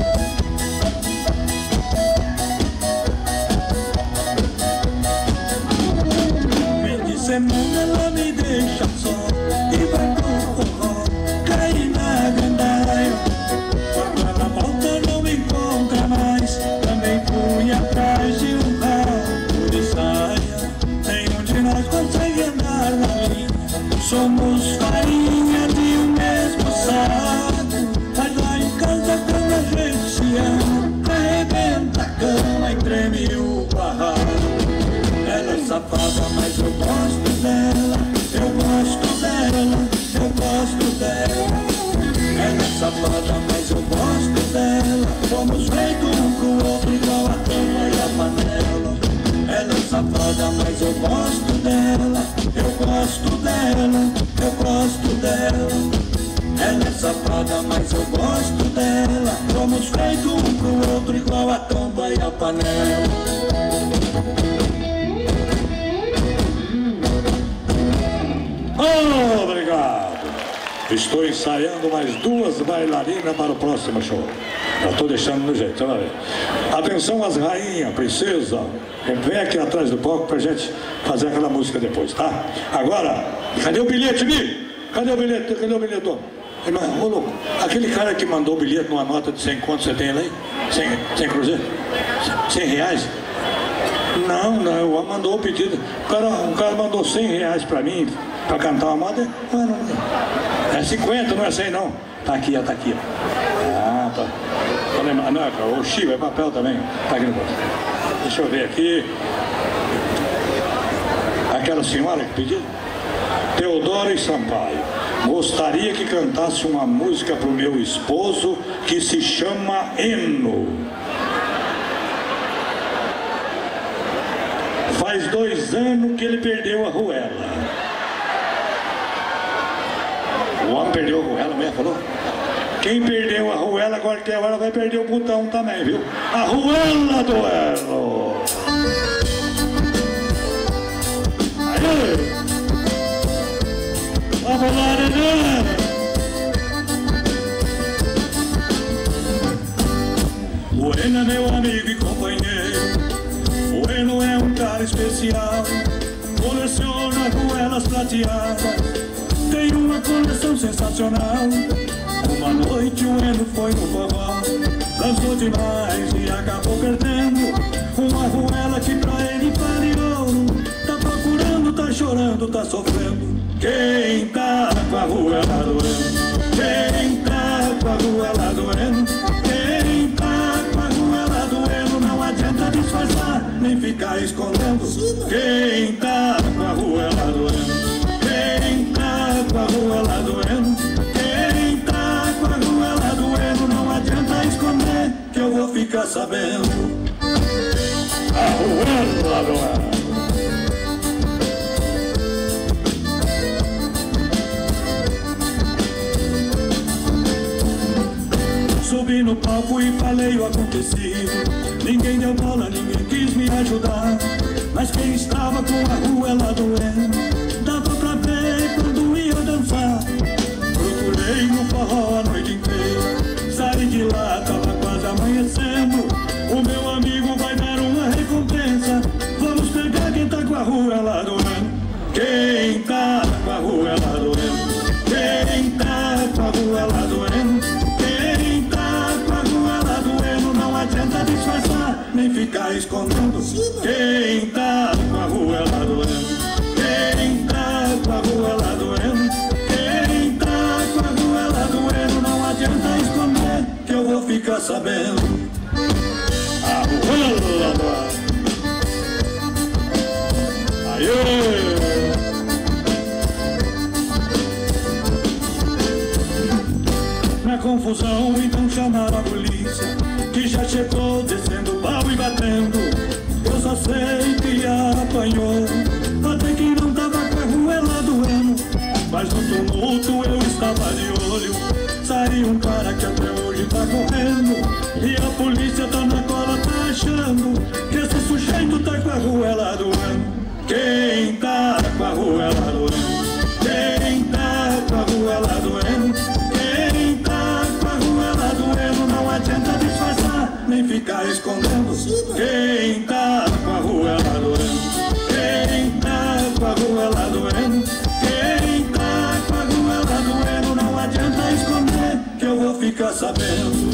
Semana ela me deixa só e vai pro forró, cair na gandaia. Quando ela volta não me encontra mais. Também fui atrás de um rabo de saia. Nenhum de nós consegue andar na linha. Somos farinha de um mesmo saco. Mas lá em casa quando a gente se ama, arrebenta a cama e treme o barraco. Ela é safada, mas eu gosto dela, eu gosto dela, eu gosto dela. Ela é safada, mas eu gosto dela. Somos feitos um pro outro igual a tampa e a panela. Ela é safada, mas eu gosto dela, eu gosto dela, eu gosto dela. Ela é safada, mas eu gosto dela. Somos feitos um pro outro igual a tampa e a panela. Obrigado. Estou ensaiando mais 2 bailarinas para o próximo show. Já estou deixando no jeito, olha aí. Atenção às rainhas, princesa. Vem aqui atrás do palco pra gente fazer aquela música depois, tá? Agora, cadê o bilhete, Mi? Cadê o bilhete? Cadê o bilhete? Ô louco, aquele cara que mandou o bilhete numa nota de 100 conto, você tem ele aí? 100 cruzeiro? 100 reais? Não, mandou o pedido. O cara mandou 100 reais pra mim, pra cantar uma moda. É 50, não é 100 não. Tá aqui, ó, tá aqui. Ah, tá. Não, o Chico é papel também. Tá aqui no bolso. Deixa eu ver aqui. Aquela senhora que pediu? Teodora e Sampaio. Gostaria que cantasse uma música pro meu esposo que se chama Eno. Faz 2 anos que ele perdeu a ruela. O homem perdeu a ruela, a mulher falou? Quem perdeu a ruela, agora que agora vai perder o botão também, viu? A ruela do Elo! Aê! Vamos lá, Nenê! O Eno é meu amigo e companheiro. O Eno é um cara especial. Coleciona ruelas prateadas. Tem uma coleção sensacional. Uma noite o Eno foi no forró, dançou demais e acabou perdendo uma ruela que pra ele vale ouro. Tá procurando, tá chorando, tá sofrendo. Quem tá com a ruela do Eno? Quem tá com a ruela do Eno? Quem tá com a ruela do Eno? Não adianta disfarçar, nem ficar escondendo. Quem tá com a ruela do Eno? Quem tá com a ruela do Eno? Quem tá com a ruela do Eno? Não adianta esconder, que eu vou ficar sabendo. A ruela do Eno. Subi no palco e falei o acontecido. Ninguém deu bola, ninguém quis me ajudar. Mas quem estava com a ruela do Eno, dava pra ver ficar sabendo. Arruela, aê! Na confusão, então chamaram a polícia, que já chegou descendo o pau e batendo. Eu só sei que apanhou, até que não tava com a arruela doendo. Mas no tumulto eu estava de olho, saiu um cara que até hoje tá correndo. E a polícia tá na cola, tá achando que esse sujeito tá com a arruela doendo. Quem tá com a arruela doendo? Quem tá com a arruela doendo? Quem tá com a arruela doendo? Não adianta disfarçar, nem ficar escondendo. Quem tá com a arruela doendo? Quem tá com a arruela doendo? Quem tá com a arruela doendo? Não adianta esconder, que eu vou ficar sabendo.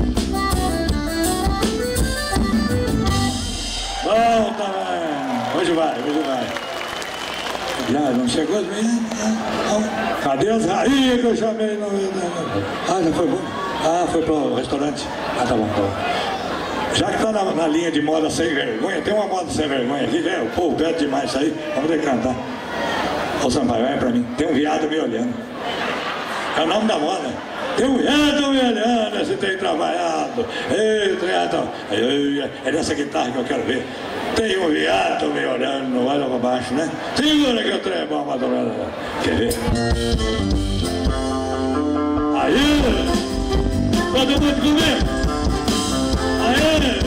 Volta, velho! Hoje vai, hoje vai. Já não chegou as meninas? Cadê as rainhas que eu chamei? Ah, já foi bom? Ah, foi pro restaurante? Ah, tá bom, tá bom. Já que tá na linha de moda sem vergonha, tem uma moda sem vergonha aqui, que é o povo pede demais isso aí, vamos ter que cantar. Ô Sampaio, vai pra mim, tem um viado me olhando. É o nome da moda. Tem um viado me olhando, você tem trabalhado. Ei, viado. É dessa guitarra que eu quero ver. Tem um viado me olhando, não olha pra baixo, né? Segura que eu trem é bom, madrugada. Quer ver? Aí! Todo mundo comigo! Aí!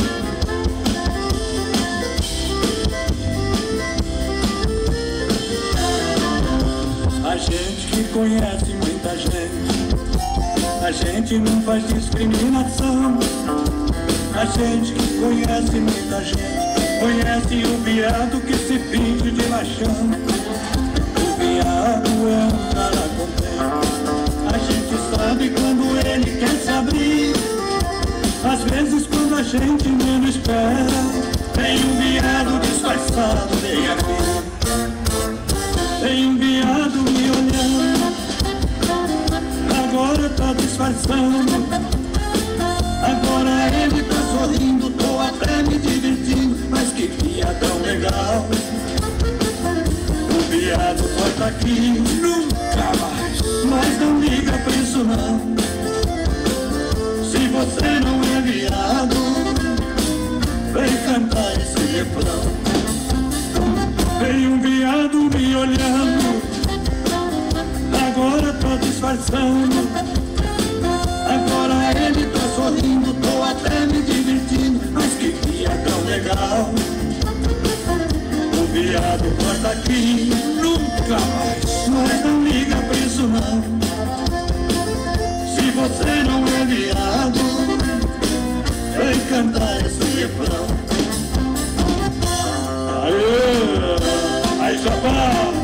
A gente que conhece muita gente, a gente não faz discriminação. A gente que conhece muita gente, conhece o viado que se finge de machão. O viado é um cara contente, a gente sabe quando ele quer se abrir. Às vezes quando a gente menos espera, tem um viado disfarçado bem aqui. Tem um viado me olhando, agora tá disfarçando. Agora ele tá sorrindo, tô até me divertindo. Mas que viadão legal. O viado volta aqui nunca mais. Mas não liga pra isso não. Se você não é viado, vem cantar esse refrão. Tem um viado me olhando, agora tô disfarçando. Agora ele tá sorrindo, tô até me divertindo. Mas que viadão legal. O viado volta aqui nunca mais. Mas não liga pra isso não. Se você não é viado, vem cantar esse refrão. Aê! Aí, Chapéu!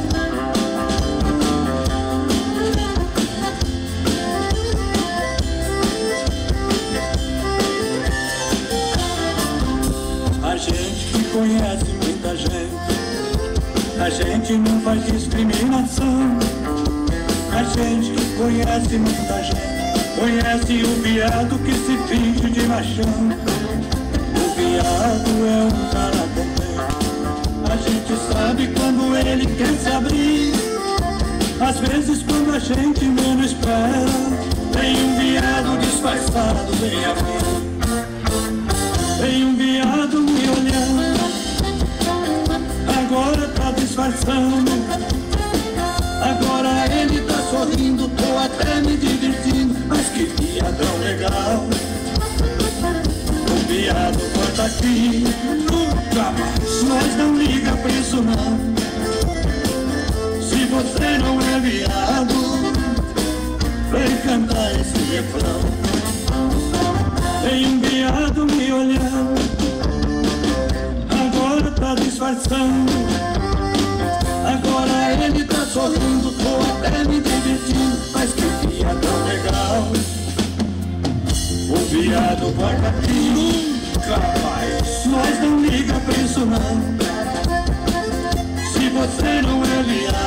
A gente que conhece muita gente, a gente não faz discriminação. A gente que conhece muita gente, conhece o viado que se finge de machão. O viado é um cara contente, a gente sabe quando ele quer se abrir. Às vezes quando a gente menos espera, tem um viado disfarçado bem aqui. Tem um viado me olhando, agora tá disfarçando. Agora ele tá sorrindo, tô até me divertindo. Mas que viadão legal. O viado volta aqui nunca mais. Mas não liga pra isso não. Se você não é viado, vem cantar esse refrão. Tem um viado me olhando, agora tá disfarçando. Agora ele tá sorrindo, tô até me divertindo. Mas que viadão legal. O viado volta aqui nunca mais. Mas não liga pra isso não. Se você não é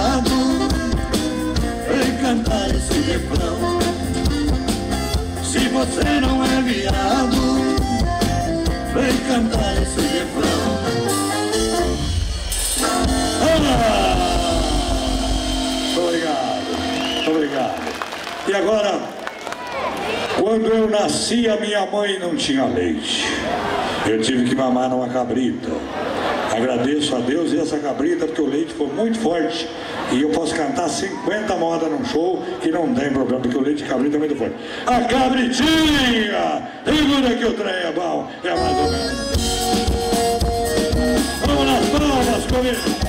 viado, vem cantar esse refrão. Se você não é viado, vem cantar esse refrão. Obrigado, obrigado. E agora, quando eu nasci, a minha mãe não tinha leite. Eu tive que mamar numa cabrita. Agradeço a Deus e essa cabrita, porque o leite foi muito forte. E eu posso cantar 50 modas num show que não tem problema, porque o leite de cabrita é muito forte. A cabritinha! Segura que o trem é bom, é mais ou menos. Vamos nas palmas comigo!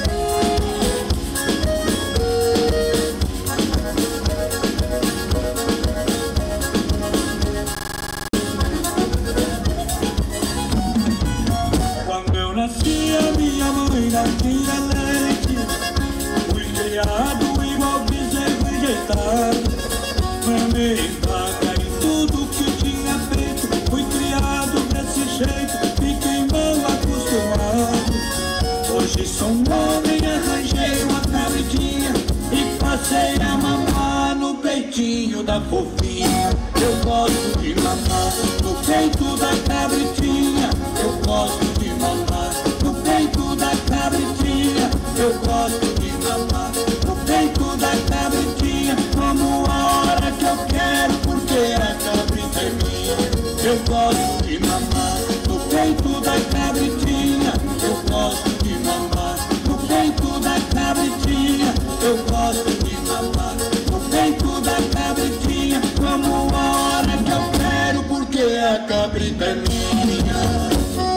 Minha mãe não tinha leite, fui criado igual bezerro enjeitado. Mamei vaca em tudo que tinha feito, fui criado desse jeito, fiquei mal acostumado. Hoje sou um homem, arranjei uma cabritinha e passei a mamar no peitinho da fofinha. Eu gosto de mamar no peito da cabritinha, eu gosto de mamar no peito da cabritinha, eu gosto de mamar no peito da cabritinha, como a hora que eu quero, porque a cabrita é minha. Eu gosto de mamar no peito da cabritinha, eu gosto de mamar no peito da cabritinha, eu gosto de mamar no peito da cabritinha, como a hora que eu quero, porque a cabrita é minha.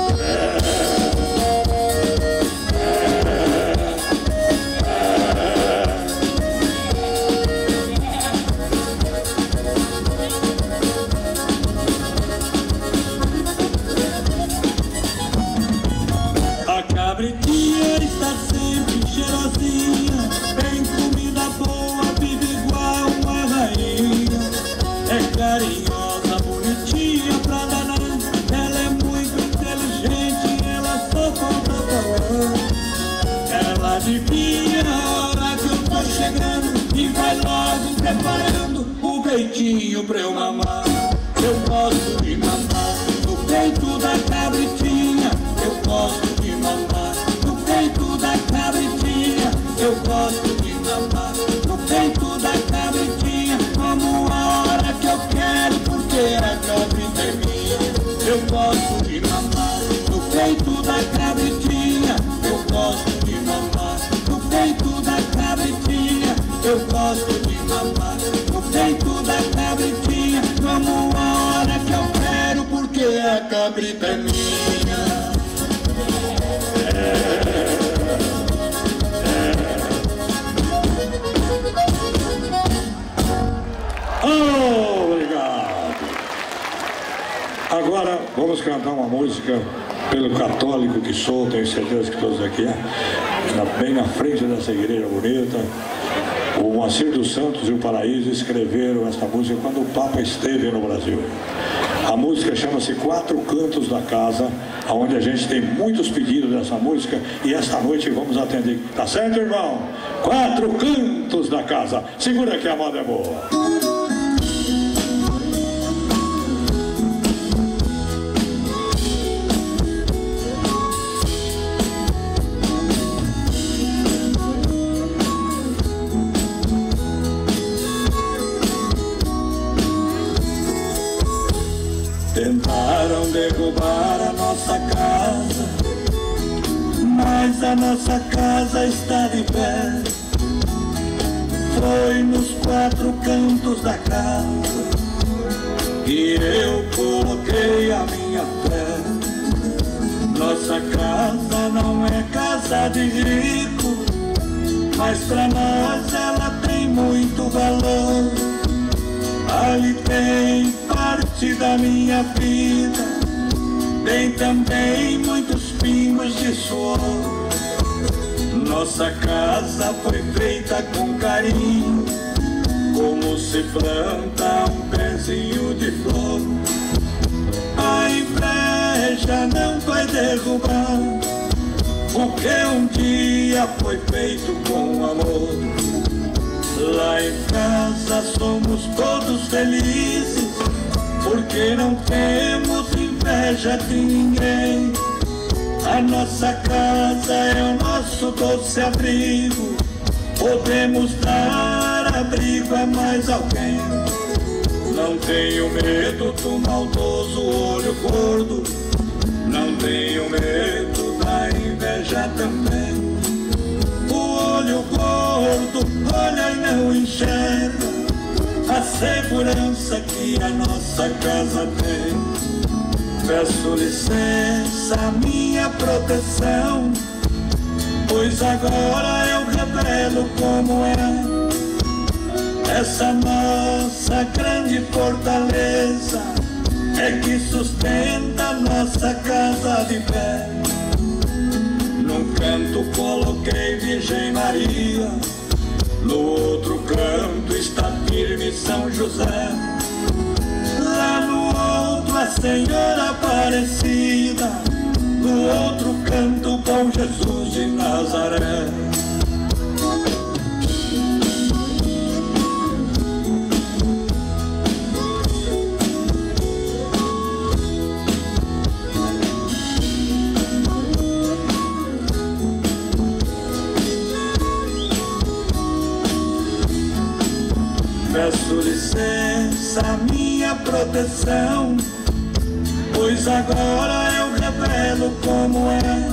Cabritinha está sempre cheirosinha, tem comida boa, vive igual uma rainha. É carinhosa, bonitinha pra danar, ela é muito inteligente, ela só falta falar. Ela adivinha a hora que eu tô chegando e vai logo preparando o peitinho pra eu mamar. Eu gosto de mamar no peito da cabritinha, eu gosto de mamar no peito da cabritinha, eu gosto de mamar no peito da cabritinha, como a hora que eu quero, porque a cabrita é minha. Eu gosto de mamar no peito da cabritinha, eu gosto de mamar no peito da cabritinha, eu gosto de mamar no peito da cabritinha, como a hora que eu quero, porque a cabrita é minha. Obrigado. Agora vamos cantar uma música pelo católico que sou, tenho certeza que todos aqui bem na frente dessa igreja bonita. O Moacir dos Santos e o Paraíso escreveram essa música quando o Papa esteve no Brasil. A música chama-se Quatro Cantos da Casa, onde a gente tem muitos pedidos dessa música e esta noite vamos atender. Tá certo, irmão? Quatro Cantos da Casa. Segura que a moda é boa. Tentaram derrubar a nossa casa, mas a nossa casa está de pé. Foi nos quatro cantos da casa que eu coloquei a minha fé. Nossa casa não é casa de rico, mas pra nós ela tem muito valor. Ali tem parte da minha vida, tem também muitos pingos de suor. Nossa casa foi feita com carinho, como se planta um pezinho de flor. A inveja não vai derrubar o que um dia foi feito com amor. Lá em casa somos todos felizes, porque não temos inveja de ninguém. A nossa casa é o nosso doce abrigo, podemos dar abrigo a mais alguém. Não tenho medo do maldoso olho gordo, não tenho medo da inveja também. O olho gordo olha e não enxerga a segurança que a nossa casa tem. Peço licença, minha proteção, pois agora eu revelo como é essa nossa grande fortaleza, é que sustenta nossa casa de pé. Num canto coloquei Virgem Maria, no outro canto está firme São José, lá no outro a Senhora Aparecida, no outro canto Bom Jesus de Nazaré. Peço licença, minha proteção, pois agora eu revelo como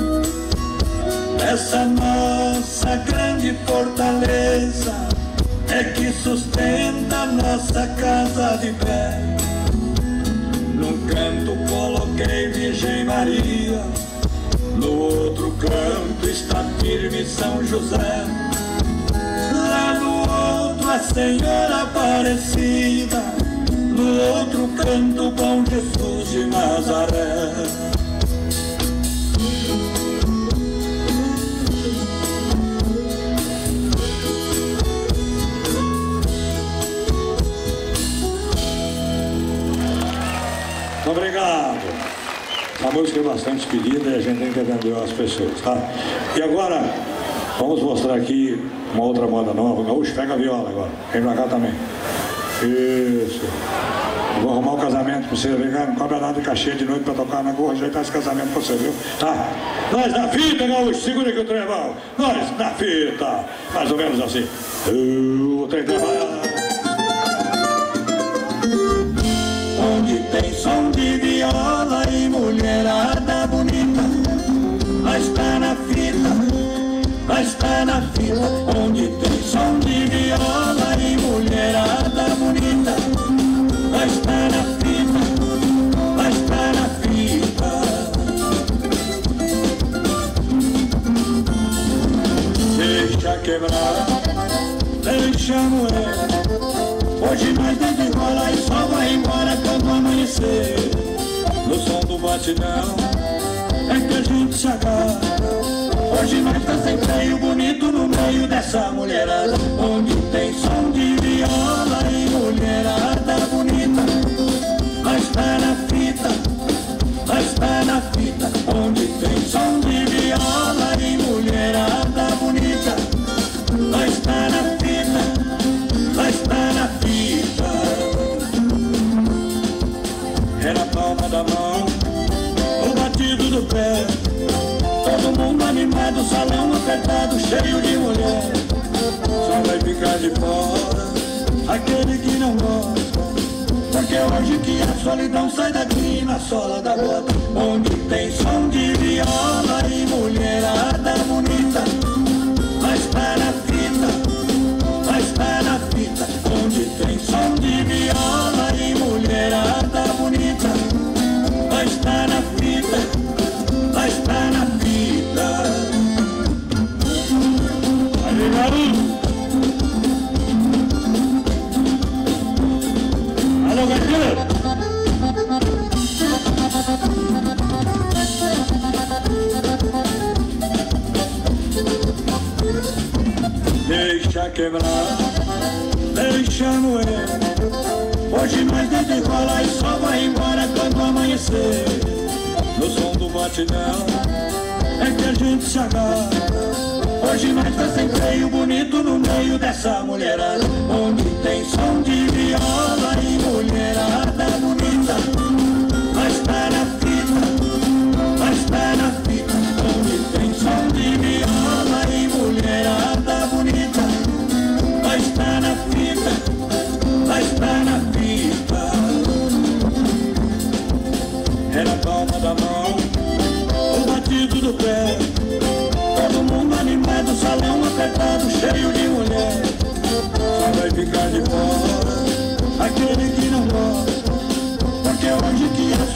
é essa nossa grande fortaleza, é que sustenta nossa casa de pé. Num canto coloquei Virgem Maria, no outro canto está firme São José, lá no outro a Senhora Aparecida, no outro canto Bom Jesus de Nazaré. Muito obrigado. A música é bastante pedida e a gente tem que atender as pessoas, tá? E agora vamos mostrar aqui uma outra moda nova. Gaúcho, pega a viola agora. Vem pra cá também. Isso. Eu vou arrumar o casamento pra você, vem cá, não cobra nada de cachê de noite pra tocar na rua, ajeitar esse casamento pra você, viu? Tá? Nós na fita, Gaúcho, segura aqui o trevão. Nós na fita. Mais ou menos assim. O trem trabalha. Onde tem som de viola e mulherada bonita, lá está na fita, lá está na fita. Onde tem som de viola e mulherada bonita, lá está na fita, lá está na fita. Deixa quebrar, deixa moer, hoje nós desenrola e só vai embora quando amanhecer. No som do batidão é que a gente se agarra, hoje nós tá sem freio bonito no meio dessa mulherada. Onde tem som de viola e mulherada bonita, lá está na fita, lá está na fita. Onde tem som de viola e mulherada bonita, lá está na fita, lá está na fita. É na palma da mão, o batido do pé, todo mundo animado, salão apertado, cheio de mulher. Só vai ficar de fora aquele que não gosta, porque hoje que a solidão sai daqui na sola da bota. Onde tem som de viola e mulherada bonita, lá está na fita, lá está na fita. Onde tem som de viola e mulherada bonita, lá está na fita, lá está na fita. Aí, garoto! Alô, garoto! Deixa quebrar, deixa moer, hoje nós desenrola e só vai embora quando amanhecer. No som do batidão é que a gente se agarra, hoje nós tá sem freio bonito no meio dessa mulherada. Onde tem som de viola e mulherada bonita,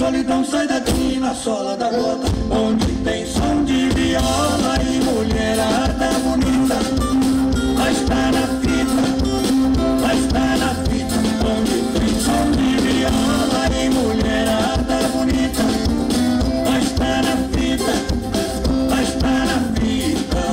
solidão sai daqui na sola da bota, onde tem som de viola e mulherada bonita. Lá está na fita, lá está na fita, onde tem som de viola e mulherada bonita. Lá está na fita, lá está na fita.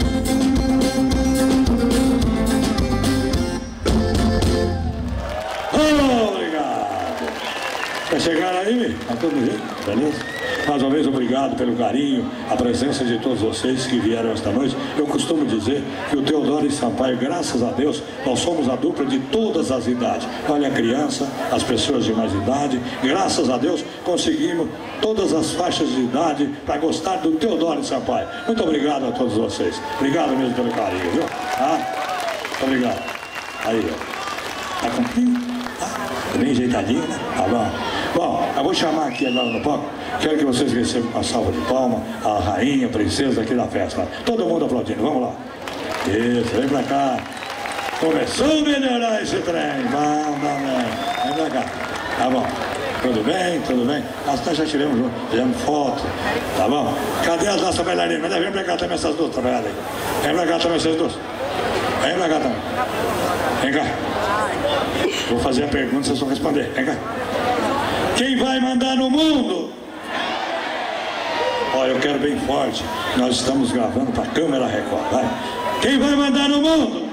Obrigado. Tá chegando aí, tá tudo bem? Beleza? Mais uma vez, obrigado pelo carinho, a presença de todos vocês que vieram esta noite. Eu costumo dizer que o Teodoro e Sampaio, graças a Deus, nós somos a dupla de todas as idades. Olha a criança, as pessoas de mais idade, graças a Deus conseguimos todas as faixas de idade para gostar do Teodoro e Sampaio. Muito obrigado a todos vocês. Obrigado mesmo pelo carinho, viu? Ah, muito obrigado. Aí, ó. Tá contigo? Tá bem ajeitadinho, né? Tá bom. Bom, eu vou chamar aqui agora no palco. Quero que vocês recebam uma salva de palmas a rainha, a princesa aqui da festa. Todo mundo aplaudindo, vamos lá. Isso, vem pra cá. Começou a melhorar esse trem. Vamos, vem pra cá. Tá bom. Tudo bem, tudo bem. Nós já tiramos foto. Tá bom? Cadê as nossas bailarinas? Vem pra cá também essas duas trabalhadas aí. Vem pra cá também essas duas. Vem pra cá também. Vem cá. Vou fazer a pergunta, vocês vão responder. Vem cá. Quem vai mandar no mundo? Olha, eu quero bem forte. Nós estamos gravando para a câmera Record. Vai. Quem vai mandar no mundo?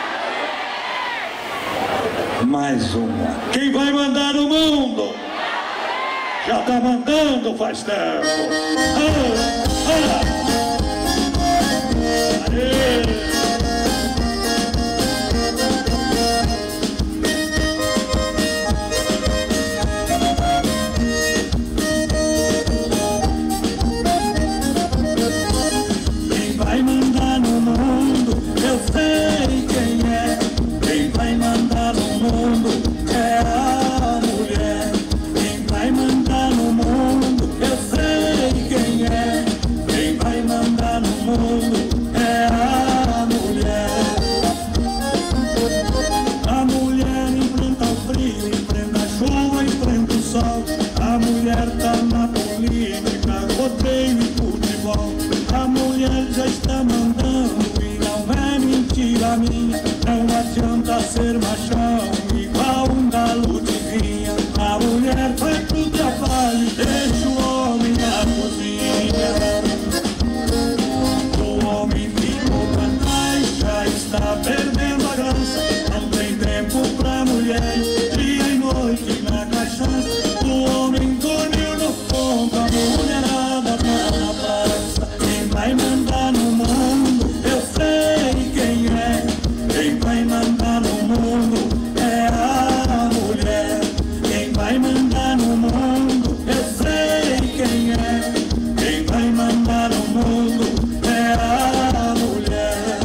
Mais uma. Quem vai mandar no mundo? Já está mandando faz tempo. Aê. Ser machão, igual galo de vinha. A mulher vai pro trabalho e deixa o homem na cozinha. O homem ficou pra trás, já está perdendo a graça. Não tem tempo pra mulher, dia e noite na cachaça. O homem dormiu no ponto, a mulherada tá na praça. Quem vai mandar no mundo, eu sei quem é. Quem vai mandar no mundo é a mulher. Quem vai mandar no mundo, eu sei quem é. Quem vai mandar no mundo é a mulher.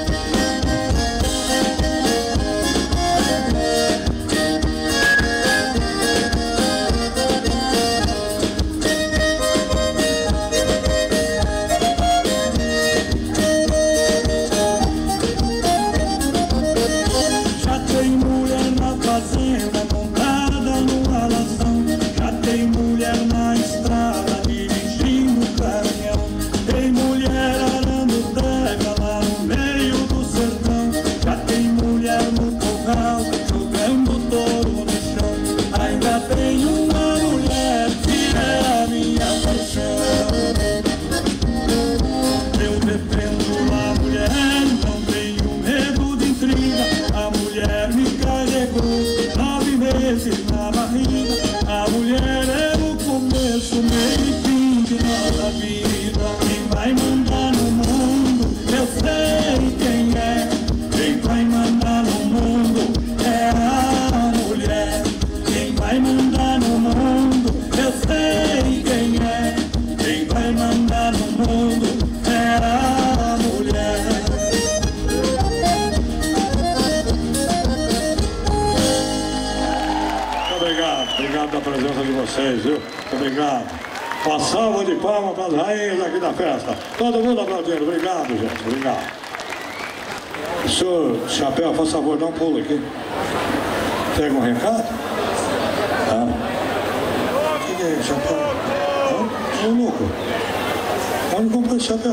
Obrigado da presença de vocês, viu? Obrigado. Uma salva de palmas para as rainhas aqui da festa. Todo mundo aplaudindo. Obrigado, gente. Obrigado. Senhor Chapéu, por favor, dá um pulo aqui. Tem algum recado? que é chapéu? Ô louco, onde comprou esse chapéu?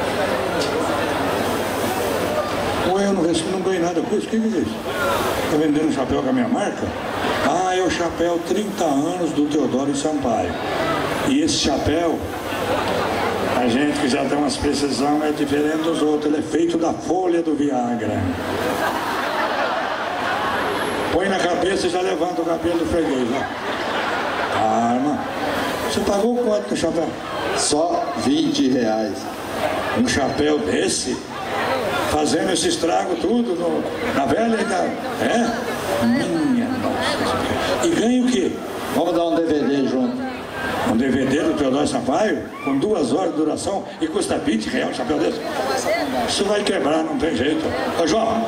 Ou eu não ganhei nada com isso? O que é isso? Tá vendendo um chapéu com a minha marca? Ah, é o chapéu 30 anos do Teodoro Sampaio. E esse chapéu, a gente que já tem umas precisão, é diferente dos outros. Ele é feito da folha do Viagra. Põe na cabeça e já levanta o cabelo do freguês, né? Ah, irmão. Você pagou quanto no chapéu? Só R$20. Um chapéu desse? Fazendo esse estrago tudo na velha ainda. É? Minha nossa. E ganha o quê? Vamos dar um DVD junto. Um DVD do Teodoro Sampaio? Com 2 horas de duração e custa R$20 um chapéu desse? Isso vai quebrar, não tem jeito. Ô João,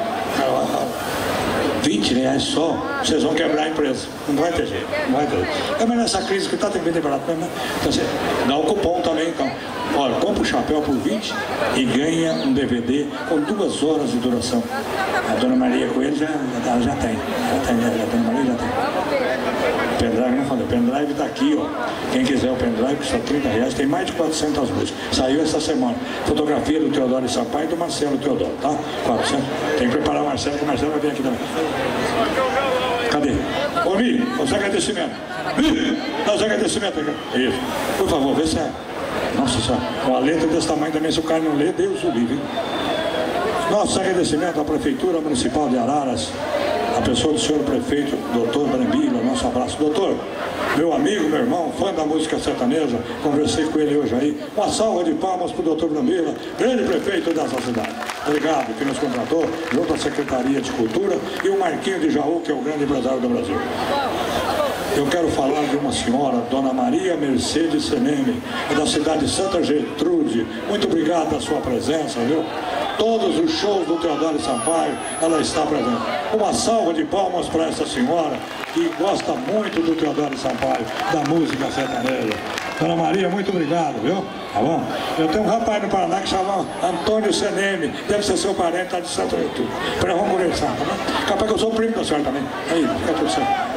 R$20 só, vocês vão quebrar a empresa. Não vai ter jeito, não vai ter jeito. É, mas nessa crise que está, tem que vender barato mesmo, né? Então você dá o cupom também, então. Olha, compra o chapéu por 20 e ganha um DVD com 2 horas de duração. A Dona Maria Coelho já tem. A Dona Maria já tem. Pendrive, não falei, pendrive tá aqui, ó. Quem quiser o pendrive, custa R$30, tem mais de 400 músicas. Saiu essa semana. Fotografia do Teodoro Sampaio e do Marcelo Teodoro, tá? 400. Tem que preparar o Marcelo, que o Marcelo vai vir aqui também. Cadê? Ô, Mi, os agradecimentos. Mi, dá os agradecimentos aqui. Isso. Por favor, vê se é. Nossa senhora, com a letra desse tamanho também, se o cara não lê, Deus o livre. Nosso agradecimento à Prefeitura Municipal de Araras, a pessoa do senhor prefeito, doutor Brambila, nosso abraço. Doutor, meu amigo, meu irmão, fã da música sertaneja, conversei com ele hoje aí. Uma salva de palmas para o doutor Brambila, grande prefeito dessa cidade. Obrigado, que nos contratou, junto à Secretaria de Cultura, e o Marquinho de Jaú, que é o grande empresário do Brasil. Eu quero falar de uma senhora, Dona Maria Mercedes Seneme, da cidade de Santa Gertrude. Muito obrigado pela sua presença, viu? Todos os shows do Teodoro Sampaio, ela está presente. Uma salva de palmas para essa senhora, que gosta muito do Teodoro Sampaio, da música sertaneja. Dona Maria, muito obrigado, viu? Tá bom? Eu tenho um rapaz no Paraná que chama Antônio Seneme, deve ser seu parente, tá de Santa Gertrude. Mas vamos conversar, tá bom? Capaz que eu sou primo da senhora também. Aí, fica tudo certo.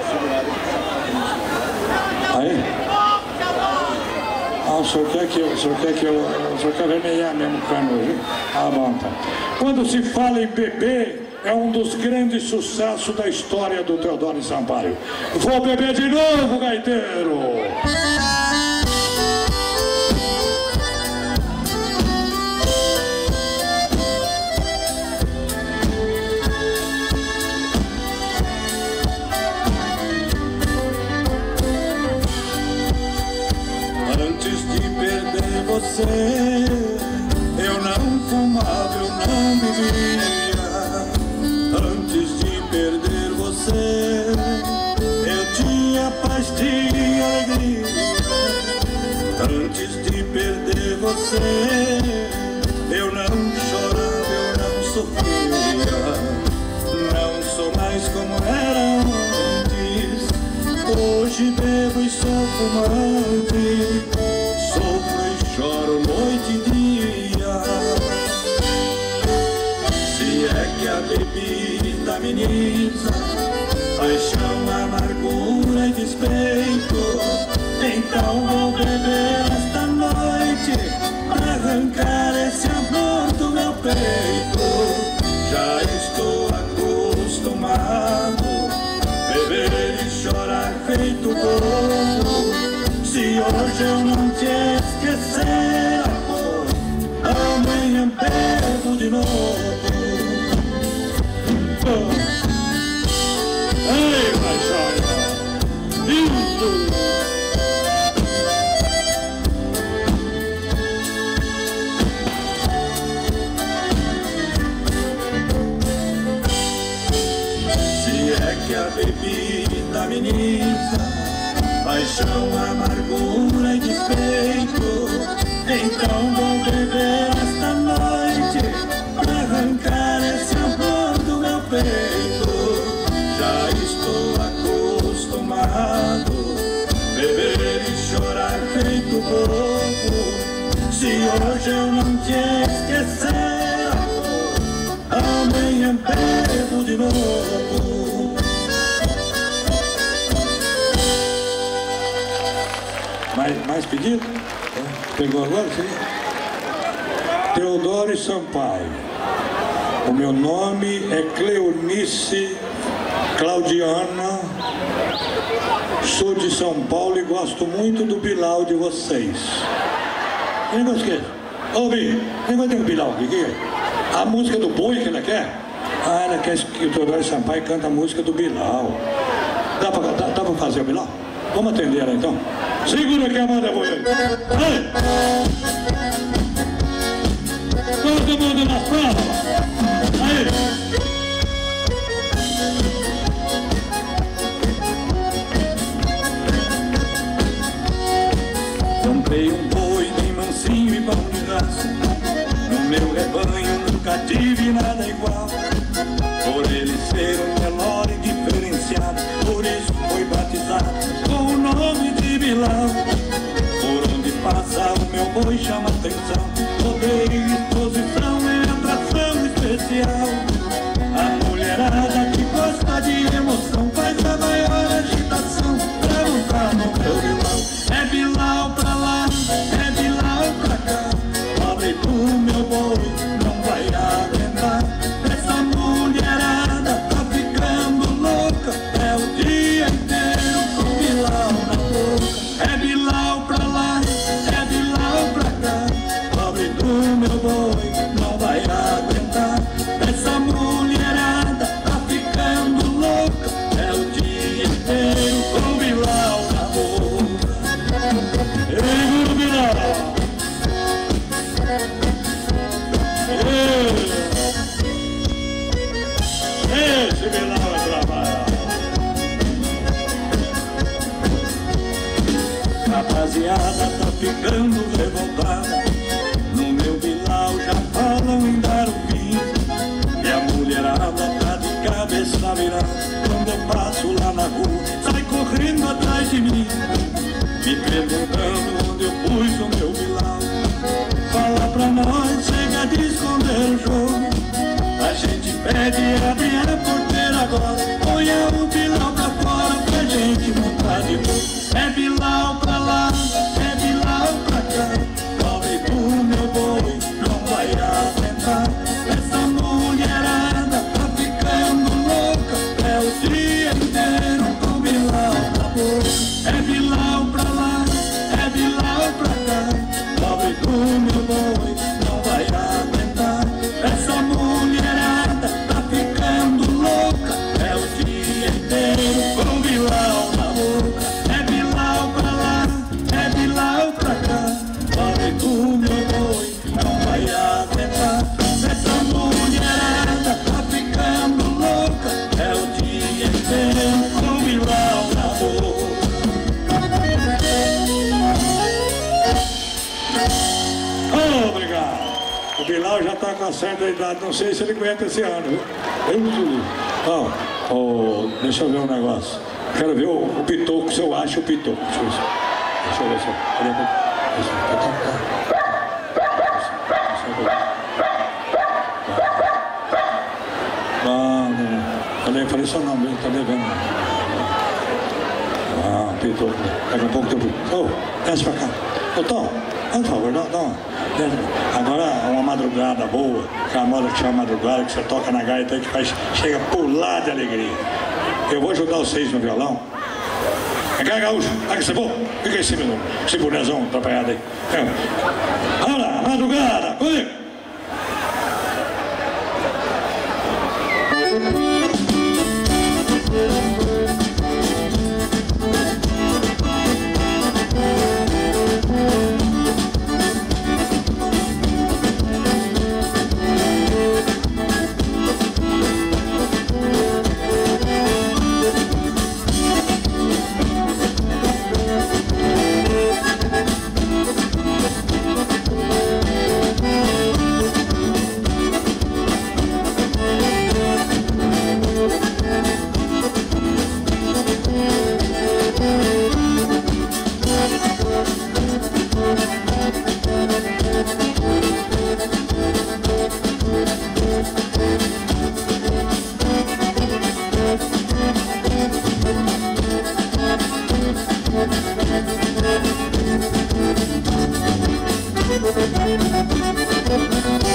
Aí? Ah, o senhor quer vermelhar mesmo o cano hoje? Ah, bom, tá. Quando se fala em bebê, é um dos grandes sucessos da história do Teodoro Sampaio. Vou beber de novo, gaiteiro! Eu não fumava, eu não bebia. Antes de perder você, eu tinha paz, tinha alegria. Antes de perder você, eu não chorava, eu não sofria. Não sou mais como era antes. Hoje bebo e sou fumante. Sofro e choro noite e dia. Se é que a bebida ameniza paixão, amargura e despeito, então vou beber esta noite pra arrancar esse amor do meu peito. Já estou acostumado beber e chorar feito bobo. Se hoje eu não te esquecer, amor, amanhã bebo de novo. Ei, Machado! Isso! Se é que a bebida ameniza paixão, amargura e despeito, então vou beber esta noite pra arrancar esse amor do meu peito. Já estou acostumado beber e chorar feito bobo. Se hoje eu não te esquecer, amor, amanhã bebo de novo. mais pedido? Pegou agora? Sim. Teodoro Sampaio. O meu nome é Cleonice Claudiana. Sou de São Paulo e gosto muito do Bilal de vocês. Quem gosta que é? Ô, Bi, quem vai ter um Bilal aqui? Que é? A música do boi que ela quer? Ah, ela quer que o Teodoro Sampaio canta a música do Bilal. Dá pra fazer o Bilal? Vamos atender ela então. Segura que a mão da boi. Aí! Todo mundo na palmas. Aí! Comprei um boi bem mansinho e bom de raça. No meu rebanho nunca tive nada igual. Por ele ser um Nelore diferenciado, por isso foi batizado com o nome de Bilal. Por onde passa o meu boi chama atenção, poder e disposição é atração especial. A mulherada que gosta de emoção faz a maior agitação pra montar no meu Bilal. É Bilal pra lá, é Bilal pra cá, pobre do meu boi não vai aguentar. Essa mulherada tá ficando louca, é o dia inteiro com Bilal na boca. É Bilal pra lá, é Bilal pra cá, pobre do meu boi não vai aguentar. Essa mulherada tá ficando louca, é o dia inteiro com Bilal na boca. Ei, Guru Bilal! Esse Bilal é trabalho. Rapaziada tá ficando revoltada, no meu Bilal já falam em dar um fim. E a mulherada tá de cabeça virada, quando eu passo lá na rua sai correndo atrás de mim, me perguntando onde eu pus o meu Bilal. Fala pra nós, chega de esconder o jogo, a gente pede abrir a porteira agora, ponha o Bilal pra fora pra gente montar de novo. É Bilal pra lá, é Bilal pra cá, pobre do meu boi não vai aguentar. Essa mulherada tá ficando louca, é o dia inteiro com Bilal na boca. É Bilal pra lá, é Bilal pra cá, pobre do meu boi não vai aguentar. Essa mulherada tá ficando louca, é o dia inteiro com Bilal na boca. É Bilal pra lá, é Bilal pra cá, pobre do meu boi não vai aguentar. Essa mulherada tá ficando louca, é o dia inteiro com Bilal na boca. Obrigado. O Bilal já está com uma certa idade, não sei se ele aguenta esse ano, viu? Deixa eu ver um negócio. Quero ver o pitoco, se eu acho o pitoco. Deixa eu ver se eu falei seu nome, ele tá devendo. Pitoco. Daqui a pouco tem pitoco. Desce pra cá. Tom, por favor, dá uma. Agora uma madrugada boa, que é a moda que chama madrugada, que você toca na gaita aí, que faz, chega a pular de alegria. Eu vou ajudar vocês no violão. Vem cá, gaúcho, vai que você for. Fica esse bonezão atrapalhado aí. Vamos lá, madrugada, comigo.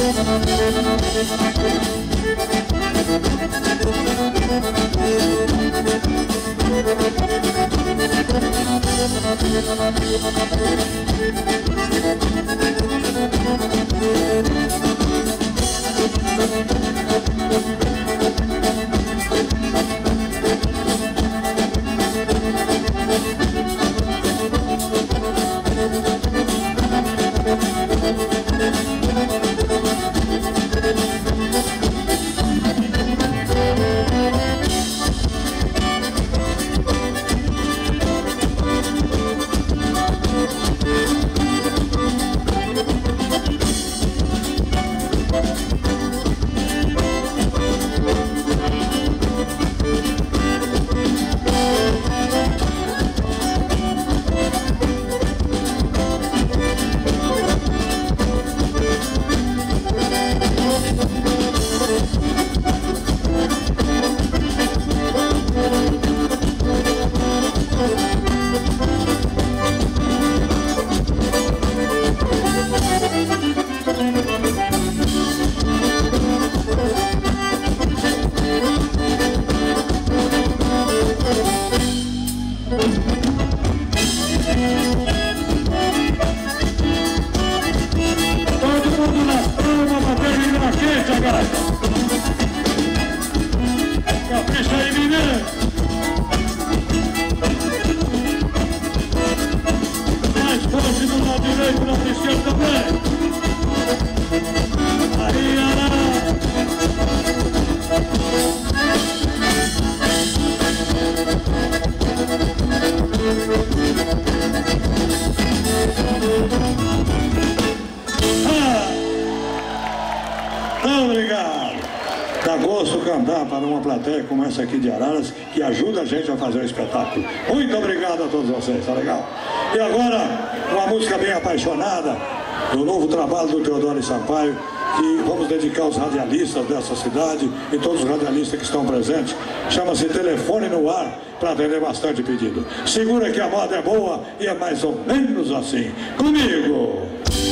Como essa aqui de Araras, que ajuda a gente a fazer o espetáculo. Muito obrigado a todos vocês, tá legal? E agora, uma música bem apaixonada, do novo trabalho do Teodoro Sampaio, que vamos dedicar aos radialistas dessa cidade e todos os radialistas que estão presentes. Chama-se Telefone no Ar, para atender bastante pedido. Segura que a moda é boa e é mais ou menos assim. Comigo!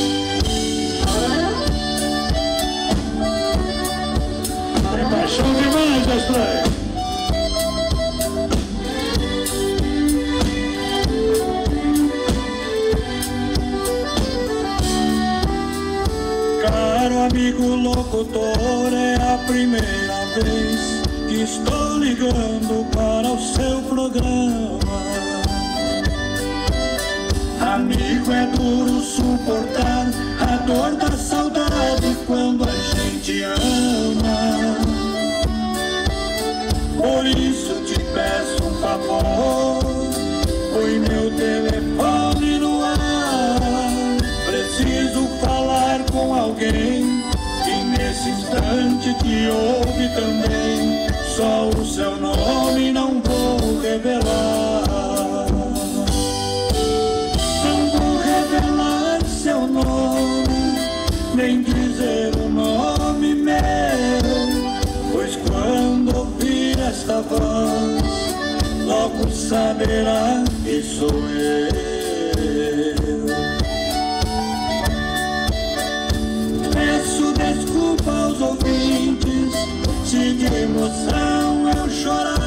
Tem paixão demais, estranho! Caro amigo locutor, é a primeira vez que estou ligando para o seu programa. Amigo, é duro suportar a dor da saudade quando a gente ama. Por isso te peço um favor, põe meu telefone no ar. Preciso falar com alguém que nesse instante te ouve também. Só o seu nome não vou revelar. Não vou revelar seu nome, nem dizer o nome meu, pois quando ouvir esta voz, logo saberá que sou eu. Peço desculpa aos ouvintes se de emoção eu chorar.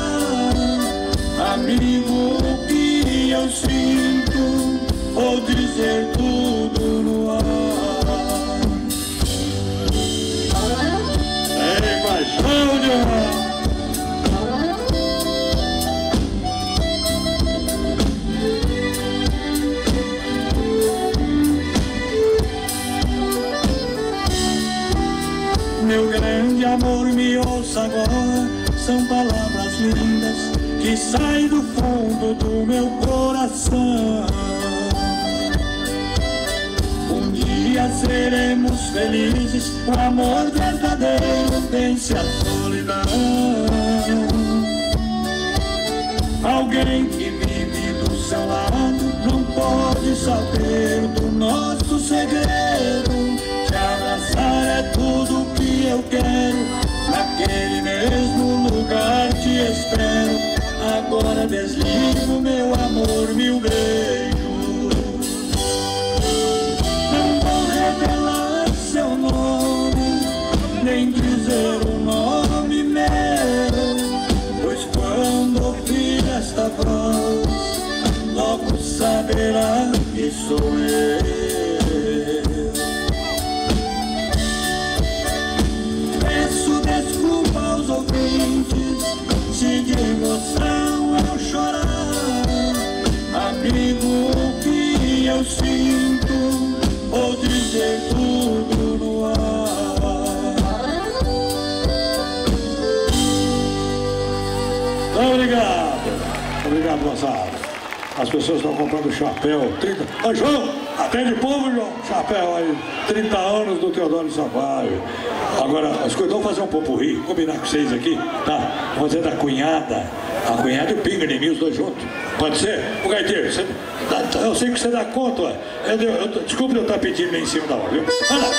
Amigo, o que eu sinto, vou dizer tudo no ar. Ei, paixão de amor! Meu grande amor, me ouça agora, são palavras lindas que saem do fundo do meu coração. Um dia seremos felizes, o amor verdadeiro vence a solidão. Alguém que vive do seu lado não pode saber do nosso segredo. Te abraçar é tudo que eu quero, naquele mesmo lugar te espero. Agora desligo, meu amor, mil beijos. Não vou revelar seu nome, digo o que eu sinto, vou dizer tudo no ar. Obrigado, moçada. As pessoas estão comprando chapéu, 30... Ô, João, atende povo, João. Chapéu aí, 30 anos do Teodoro Sampaio. Agora, escuta, vamos fazer um popurrí, combinar com vocês aqui, tá? Vamos fazer da cunhada, a cunhada e o pinga em mim, os dois juntos. Pode ser? O gaiteiro, você... eu sei que você dá conta, ué. Desculpa eu estar pedindo aí em cima da hora, viu? Vai lá.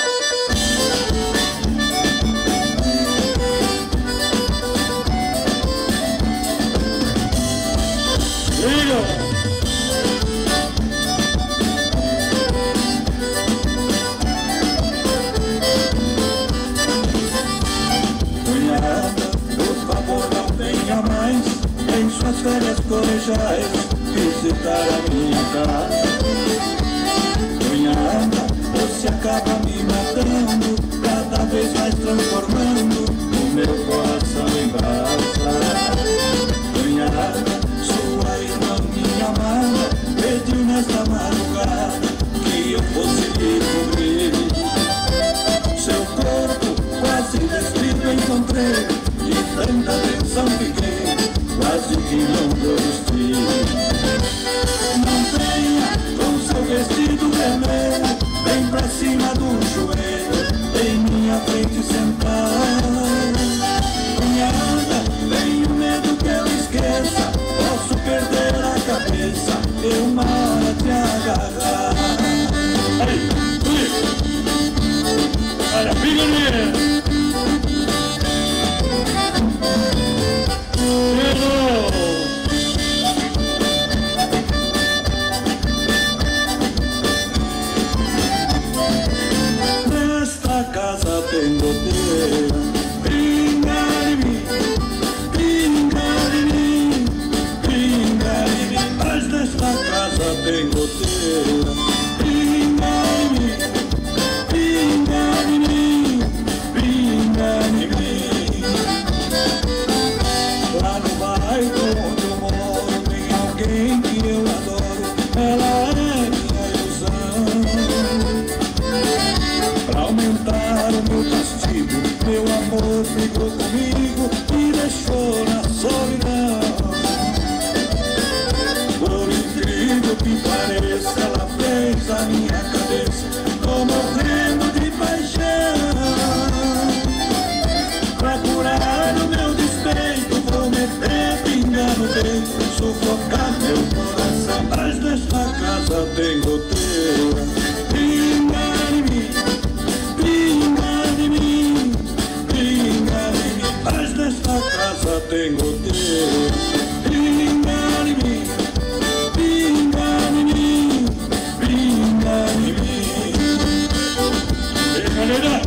Em suas férias colegiais, visitar a minha casa. Cunhada, você acaba me matando, cada vez mais transformando o meu coração em brasa. Cunhada, sua irmã, minha amada, pediu nesta madrugada que eu fosse lhe cobrir. Seu corpo quase destruído encontrei, de tanta atenção fiquei, quase que não resisti. Não venha com seu vestido vermelho, bem pra cima do joelho, em minha frente sentar. Cunhada, tenho medo que eu esqueça, posso perder a cabeça, eu uma hora te agarrar. Aí, olha, fica ali. Nesta casa tem goteira, pinga em mim, pinga em mim, pinga em mim. Mas nesta casa tem goteira, pinga em mim, pinga em mim, pinga em mim. Lá no bairro onde eu moro tem alguém que eu adoro, ela é minha ilusão. Pra aumentar o meu castigo, meu amor brigou comigo e deixou na solidão. Por incrível que pareça, ela fez a minha cabeça, tô morrendo de paixão. Pra curar o meu despeito, vou meter pinga no peito, sufocar meu coração. Mas nesta casa tem goteira, pinga em mim, pinga em mim, pinga em mim. Mas nesta casa tem goteira, pinga em mim, pinga em mim, pinga em mim. Ei, galera!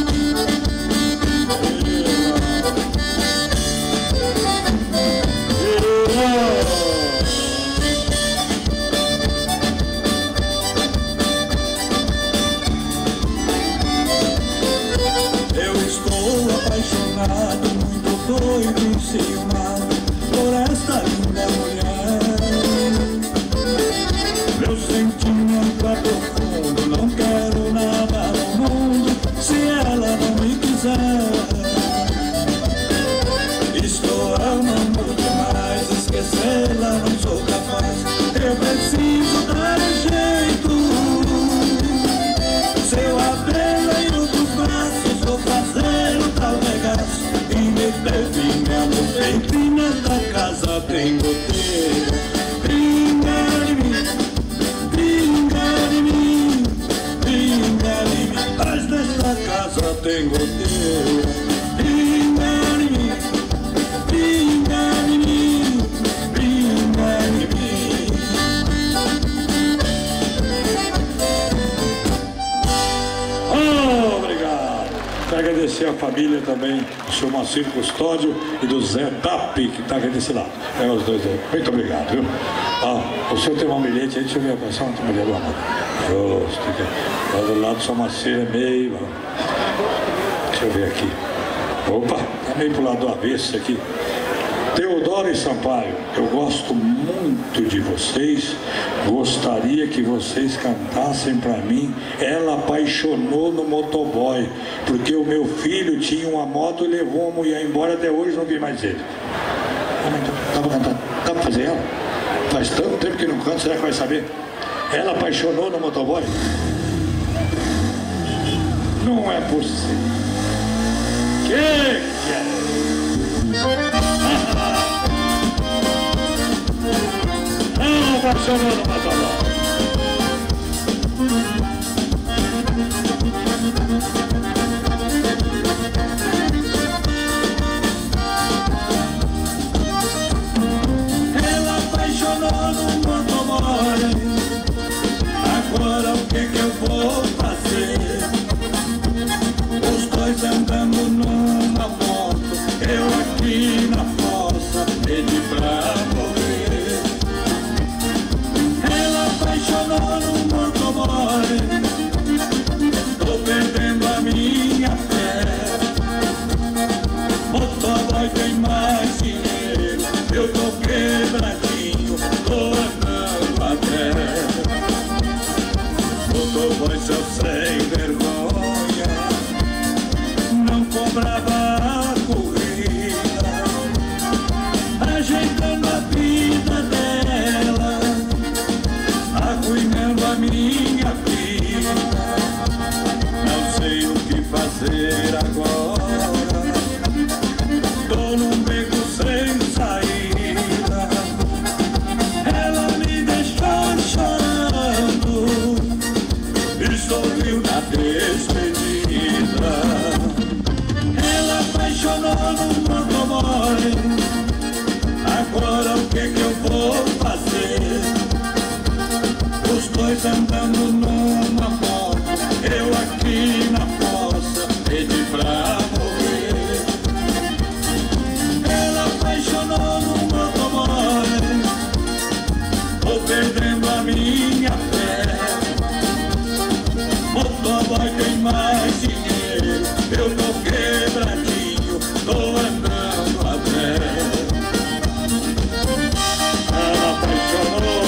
Apaixonado, muito doido e enciumado por esta linda mulher. Meu sentimento é profundo, não quero nada no mundo se ela não me quiser. Estou amando demais, esquecê-la não sou capaz, eu preciso dar um jeito. Seu abelha e outros braços, vou fazer o tal regaço e meter pinga no peito. E nesta casa tem goteira, pinga em mim, pinga em mim, pinga em mim. Mas nesta casa tem goteira, pinga em mim, pinga em mim, pinga em mim. Quero agradecer a família também, do seu Moacir Custódio e do Zé Tapi, que está aqui desse lado. É os dois aí. Muito obrigado, viu? O senhor tem um bilhete aí, deixa eu ver a passar uma mulher do amor. Justo, lá do lado do seu Moacir é meio. Deixa eu ver aqui. Opa, tá meio pro lado do avesso aqui. Teodoro e Sampaio, eu gosto muito de vocês, gostaria que vocês cantassem para mim Ela Apaixonou no Motoboy, porque o meu filho tinha uma moto e levou a mulher embora, até hoje não vi mais ele. Dá pra cantar? Dá pra fazer ela? Faz tanto tempo que não canto, será que vai saber? Ela apaixonou no motoboy? Não é possível. Que é? Ela apaixonou no motoboy. Ela apaixonou no motoboy. Agora o que eu vou fazer? Os dois andando numa moto, eu aqui na fossa, pedi pra morrer. Ela apaixonou no motoboy. Tô perdendo a minha fé. Motoboy tem mais dinheiro, eu tô quebradinho, tô andando a pé. Motoboy, seu sem vergonha, não cobrava a corrida, ajeitando a vida dela, arruinando a minha vida. Não sei o que fazer agora, tô num beco sem saída. Ela me deixou chorando e sorriu na despedida. Ela apaixonou no motoboy. Agora o que eu vou fazer? Os dois andando numa moto, eu aqui na fossa, pedi pra morrer. Ela apaixonou no motoboy. Tô perdendo a minha fé. Motoboy tem mais dinheiro, eu tô quebradinho, tô andando a pé. Ela apaixonou.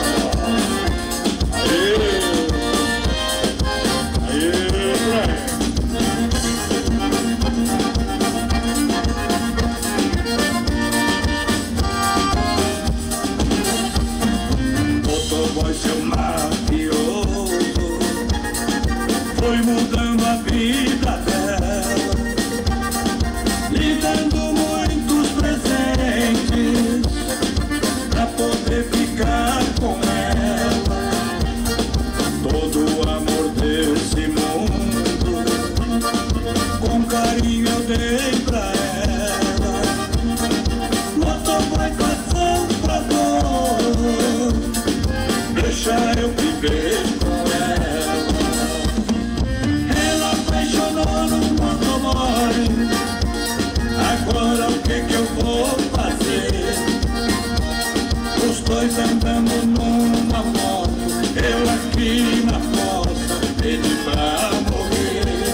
Motoboy, seu mafioso, foi mudando a vida dela, lhe dando muitos presentes pra poder ficar com ela. Todo o amor desse mundo, com carinho eu dei pra ela. Motoboy, passou pra dor, deixa eu viver com ela. Ela apaixonou no motoboy. Agora o que eu vou fazer? Os dois andando numa moto, eu aqui na fossa, pedi pra morrer.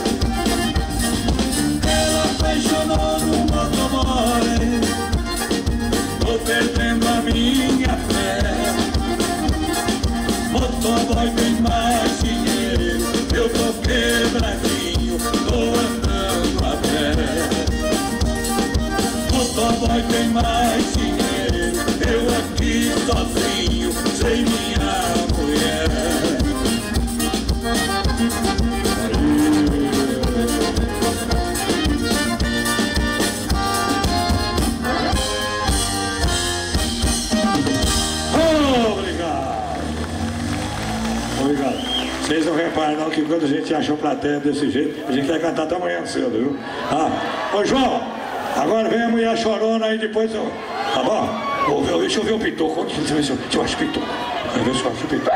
Ela apaixonou no motoboy. Tô perdendo a minha fé. Motoboy tem mais dinheiro, eu tô quebradinho, tô andando a pé. Motoboy tem mais dinheiro, eu aqui sozinho, sem minha mulher. Obrigado. Vocês não reparam não que quando a gente achou plateia desse jeito, a gente vai cantar até amanhã cedo, viu? Ô João, agora vem a mulher chorona aí depois eu... Tá bom? Deixa eu ver o pitoco. Deixa eu ver se eu acho pitoco. Deixa eu ver se eu acho pitoco.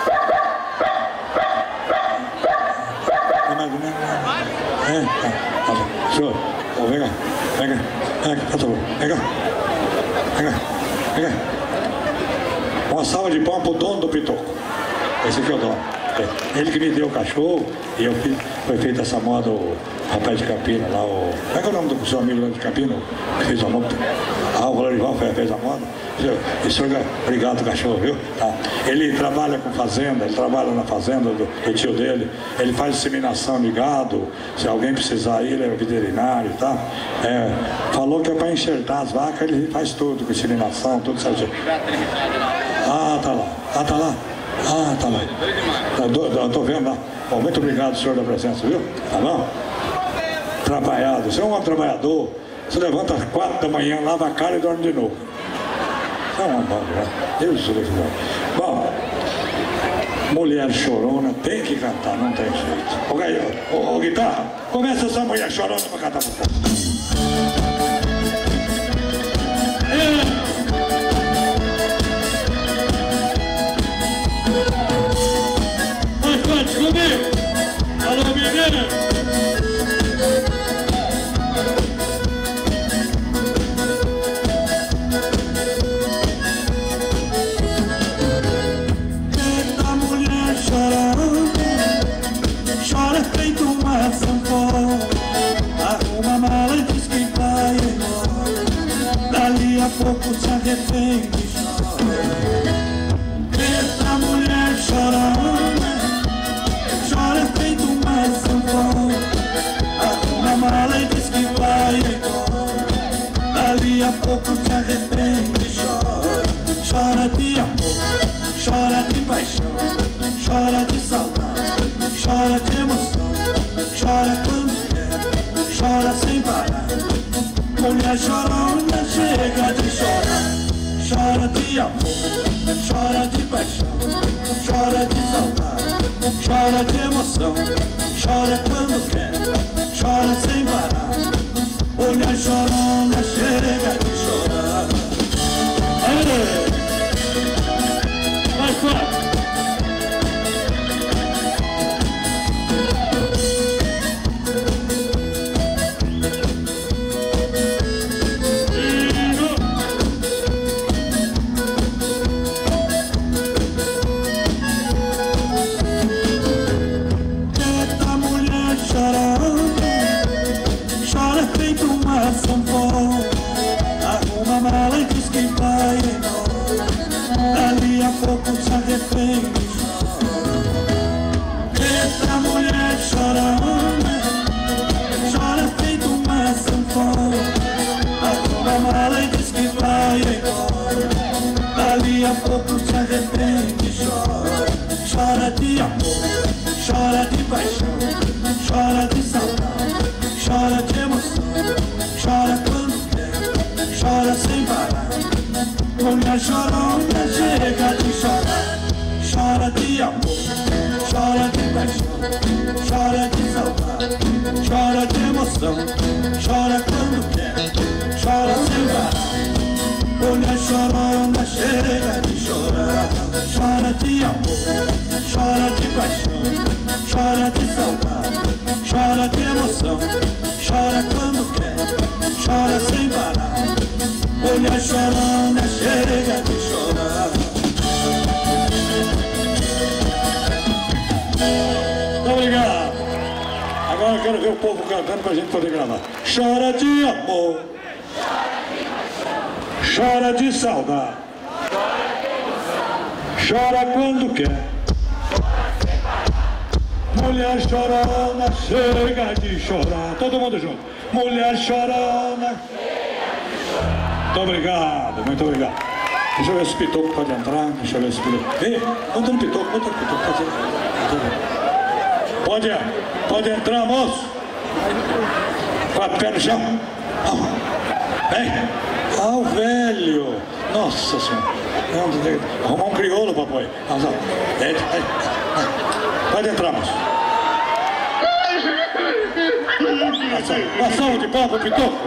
Tá bom. Senhor, vem cá. Vem cá. Tá bom. Vem cá. Vem cá. Vem cá. Uma salva de palmas pro dono do pitoco. Esse aqui é o dono. Ele que me deu o cachorro e eu foi feita essa moda, o rapaz de Campina lá, como é que é o nome do seu amigo lá de Campina, que fez a moto? Ah, o Lorival fez a moda. O senhor, obrigado, cachorro, viu? Tá. Ele trabalha com fazenda, ele trabalha na fazenda do tio dele, ele faz disseminação de gado, se alguém precisar ir, ele é veterinário, tá? Falou que é para enxertar as vacas, ele faz tudo, com disseminação, tudo certinho. Ah, tá lá. Ah, tá lá. Ah, tá lá. Eu tô vendo lá. Bom, muito obrigado, senhor, da presença, viu? Tá bom? Trabalhado, você é um homem trabalhador, você levanta às 4 da manhã, lava a cara e dorme de novo. Você é um homem bom, né? Deus do céu. Bom, mulher chorona tem que cantar, não tem jeito. Ô, guitarra, começa essa mulher chorona pra cantar pro povo. Comigo! Alô, menina! Eita mulher chorando, chora feito uma sanfona, arruma a mala e diz que vai embora, dali a pouco se arrepende e chora. Eita mulher chorando, chora feito uma sanfona, arruma a mala e diz que vai embora, dali a pouco se arrepende e chora. Chora de amor, chora de paixão, chora de saudade, chora de emoção, chora quando quer, chora sem parar. Mulher chorona chega de chorar. Chora de amor, chora de paixão, chora de saudade, chora de emoção, chora quando quer, chora sem parar. Mulher chorona chega de chorar. Vai fora! Arruma a mala e diz que vai embora, dali a pouco se arrepende e chora. Eita mulher chorona, chora feito uma sanfona, arruma a mala e diz que vai embora, dali a pouco se arrepende e chora. Chora de amor, chora de paixão, chora de saudade, chora de emoção, chora quando quer, chora sem parar. Mulher chorona chega de chorar. Chora de amor, chora de paixão, chora de saudade, chora de emoção, chora quando quer, chora sem parar. Mulher chorona chega de chorar. Chora de amor, chora de paixão, chora de saudade, chora de emoção, chora quando quer, chora sem parar. Mulher chorona chega de chorar. Muito obrigado! Agora eu quero ver o povo cantando pra gente poder gravar. Chora de amor, chora de saudade, chora quando quer. Mulher chorona chega de chorar. Todo mundo junto. Mulher chorona. Muito obrigado, muito obrigado. Deixa eu ver se o Pitoco pode entrar. Deixa eu ver se o Pitoco. Ei, bota no Pitoco, bota no Pitoco. Pode entrar, moço. 4 pés no chão. Vem. Ah, o velho. Nossa senhora. Arrumar um crioulo, papai. Pode entrar, moço. Uma salva de palmas, Pitoco.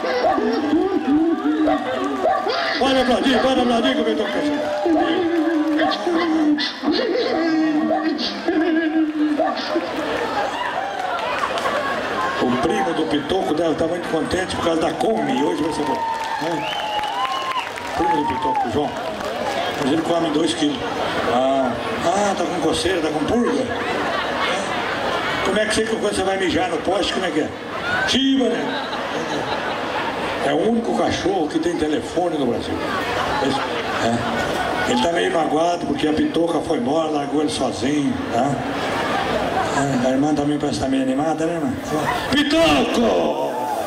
Pode aplaudir que o Pitoco quer chegar. O primo do Pitoco deve estar muito contente por causa da Come. Hoje vai ser bom. Primo do Pitoco, João. Mas ele come 2 quilos. Tá com coceira, tá com purga. Como é que você vai mijar no poste? Como é que é? Chiba, né? É o único cachorro que tem telefone no Brasil. Ele tá meio magoado porque a Pitoca foi embora, largou ele sozinho, tá? A irmã também parece estar meio animada, né, irmã? Pitoco!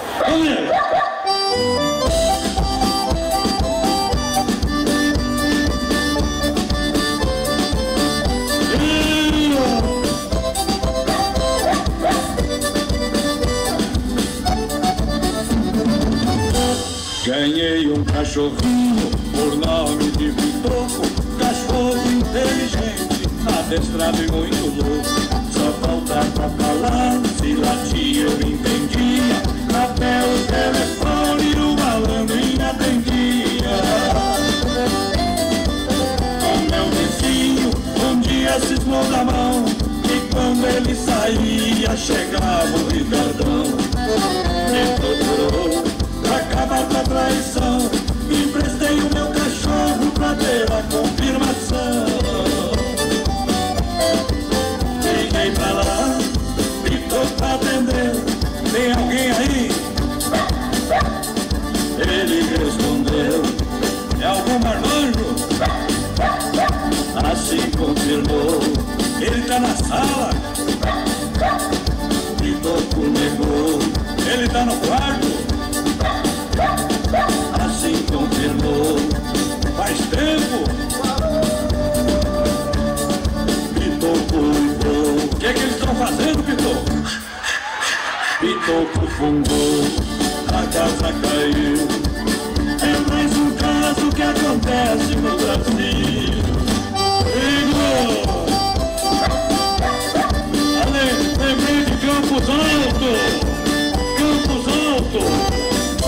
Ganhei um cachorrinho por nome de Pitoco, cachorro inteligente, adestrado e muito louco. Só faltava falar, se latia eu entendia, até o telefone o malandrinho atendia. O meu vizinho um dia cismou da mão, e quando ele saía chegava o Ricardão. E procurou pra acabar com a traição, emprestei o meu cachorro pra ter a confirmação. Liguei pra lá, Pitou pra atender, tem alguém aí? Ele respondeu, é algum marmanjo? Assim confirmou, ele tá na sala? Pitou negou, ele tá no quarto? Assim confirmou, faz tempo. Pitoco ligou, o que eles estão fazendo, Pitoco? Pitoco fundou, a casa caiu. É mais um caso que acontece no Brasil. Igor! Lembrei de Campos Alto! Campos Alto!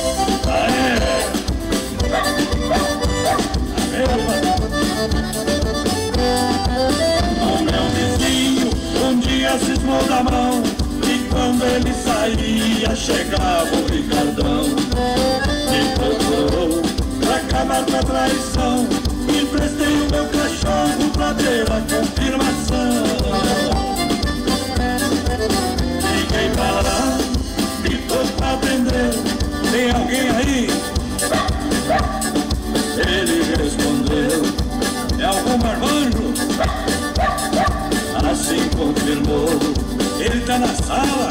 O meu vizinho um dia cismou da mão, e quando ele saía chegava o Ricardão. Me procurou pra acabar com a traição, emprestei o meu cachorro pra ter a confirmação. Liguei pra lá, Pitou pra atender, tem alguém aí? Ele respondeu, é algum marmanjo? Assim confirmou, ele tá na sala?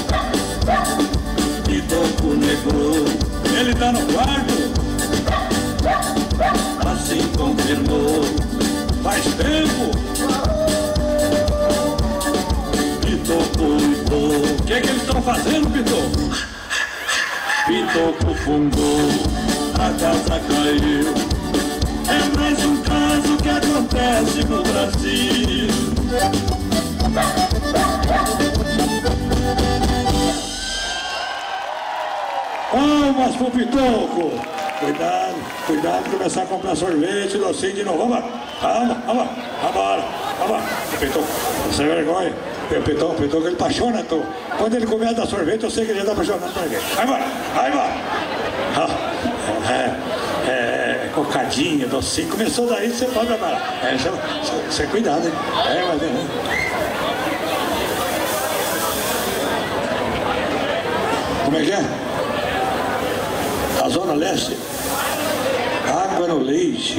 Pitoco negou, ele tá no quarto? Assim confirmou, faz tempo? Pitoco ligou, o que eles estão fazendo, Pitoco? Pitoco fundou, a casa caiu. É mais um caso que acontece no Brasil. Palmas pro Pitoco! Cuidado de começar a comprar sorvete, docinho de novo. Vamos lá, vamos. Pitoco, sem vergonha. Pitoco, ele apaixona, tô. Quando ele começa a dar sorvete, eu sei que ele já tá apaixonado por alguém. Vai embora. Cocadinha, docinho. Começou daí, você pode preparar. Você cuidado, hein? Como é que é? A Zona Leste? Água no leite.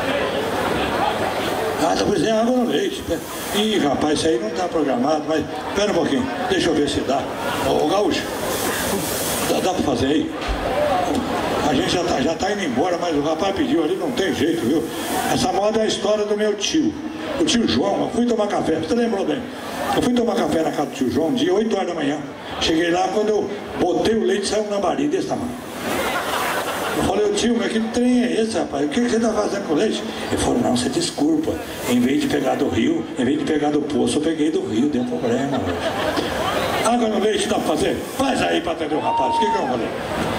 Pois é, água no leite. Ih, rapaz, isso aí não está programado, mas espera um pouquinho, deixa eu ver se dá. Ô Gaúcho, dá para fazer aí? A gente já tá indo embora, mas o rapaz pediu ali, não tem jeito, viu? Essa moda é a história do meu tio, o tio João. Eu fui tomar café, você lembrou bem? Eu fui tomar café na casa do tio João, um dia, 8 horas da manhã. Cheguei lá, quando eu botei o leite, saiu um lambarim desse tamanho. Eu falei, tio, mas que trem é esse, rapaz? O que você está fazendo com o leite? Ele falou, não, você desculpa. Em vez de pegar do rio, em vez de pegar do poço, eu peguei do rio, deu problema. Água no leite dá pra fazer? Faz aí pra atender o rapaz, o que eu vou fazer?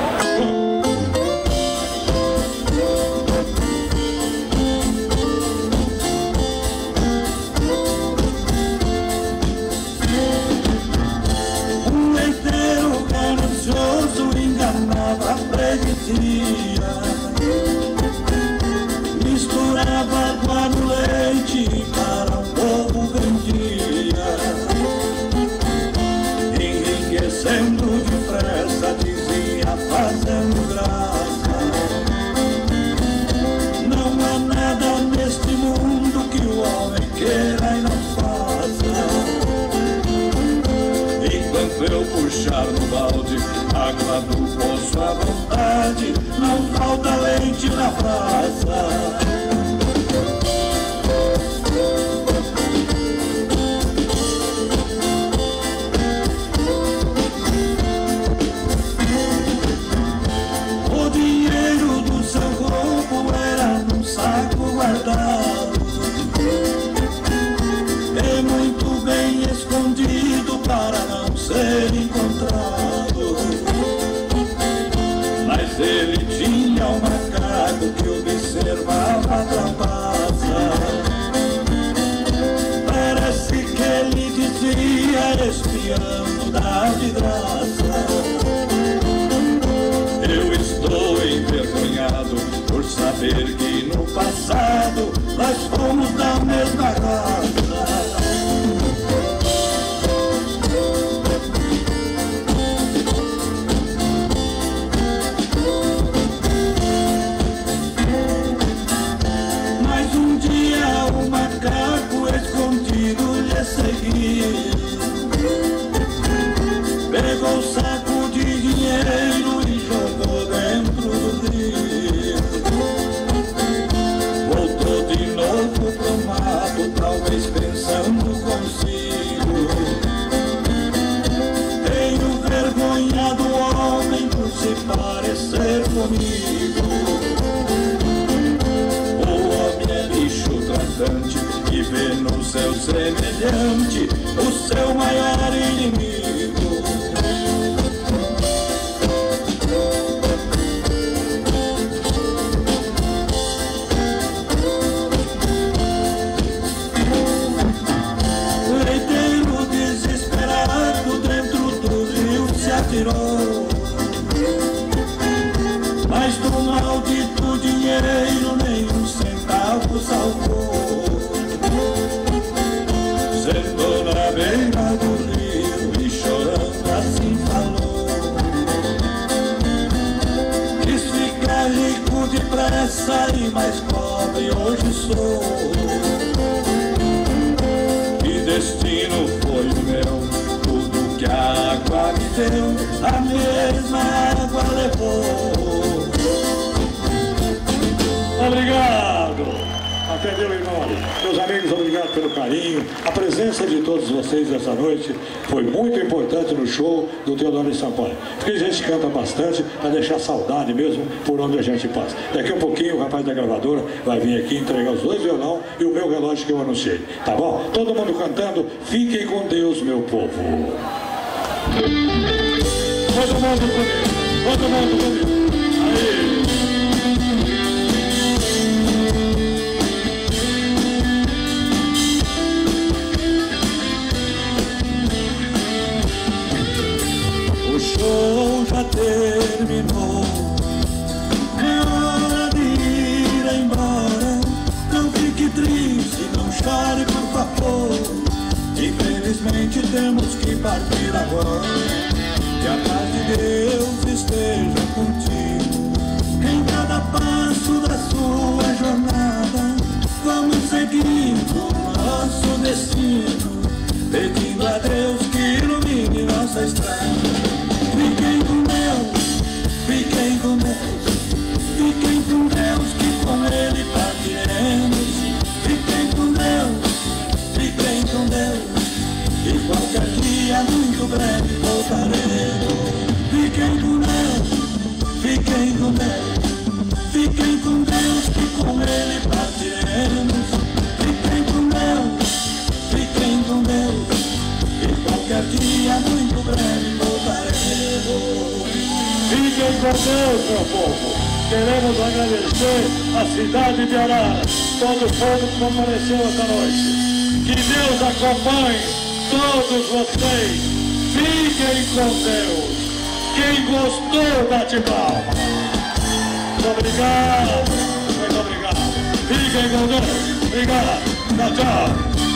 Um leiteiro ganancioso enganava a freguesia, misturava água no leite para o povo vendia, enriquecendo depressa, dizia fazendo jogar no balde, água do poço à vontade, não falta leite na praça. É muito bem escondido para não ser encontrado. Mas ele tinha um macaco que observava a trapaça. Parece que ele dizia, espiando da vidraça: eu estou envergonhado por saber que no passado nós fomos da mesma raça. Mas um dia o macaco escondido lhe seguiu, pegou o saco de dinheiro e jogou dentro do rio. Voltou de novo pro mato, talvez pensando consigo: tenho vergonha do homem por se parecer comigo. O homem é bicho tratante que vê no seu semelhante o seu maior inimigo. Mas do maldito dinheiro nem um centavo salvou. Sentou na beira do rio e chorando assim falou: quis ficar rico depressa e mais pobre hoje sou. Que destino foi o meu? Que a água me deu, a mesma água levou. Obrigado! Atendeu, irmão. Meus amigos, obrigado pelo carinho. A presença de todos vocês essa noite foi muito importante no show do Teodoro Sampaio. Porque a gente canta bastante para deixar saudade mesmo por onde a gente passa. Daqui a pouquinho o rapaz da gravadora vai vir aqui entregar os 2 violão e o meu relógio que eu anunciei. Tá bom? Todo mundo cantando. Fiquem com Deus, meu povo. Todo mundo comigo, todo mundo comigo. Aí. O show já terminou, é hora de ir embora. Não fique triste, não chore por favor. Infelizmente temos que partir agora. Que a paz de Deus esteja contigo em cada passo da sua jornada. Vamos seguindo o nosso destino, pedindo a Deus que ilumine nossa estrada. Fiquem com Deus, fiquem com Deus, fiquem com Deus, que com Ele partiremos. Fiquem com Deus, fiquem com Deus, e qualquer dia muito breve voltaremos. Fiquem com Deus, fiquem com Deus, fiquem com Deus, que com Ele partiremos. Fiquem com Deus, fiquem com Deus, e qualquer dia muito breve voltaremos. Fiquem com Deus, meu povo. Queremos agradecer a cidade de Arara, todo o povo que compareceu esta noite. Que Deus acompanhe todos vocês. Fiquem com Deus. Quem gostou, bate palma. Muito obrigado. Muito obrigado. Fiquem com Deus. Obrigado. Tchau, tchau.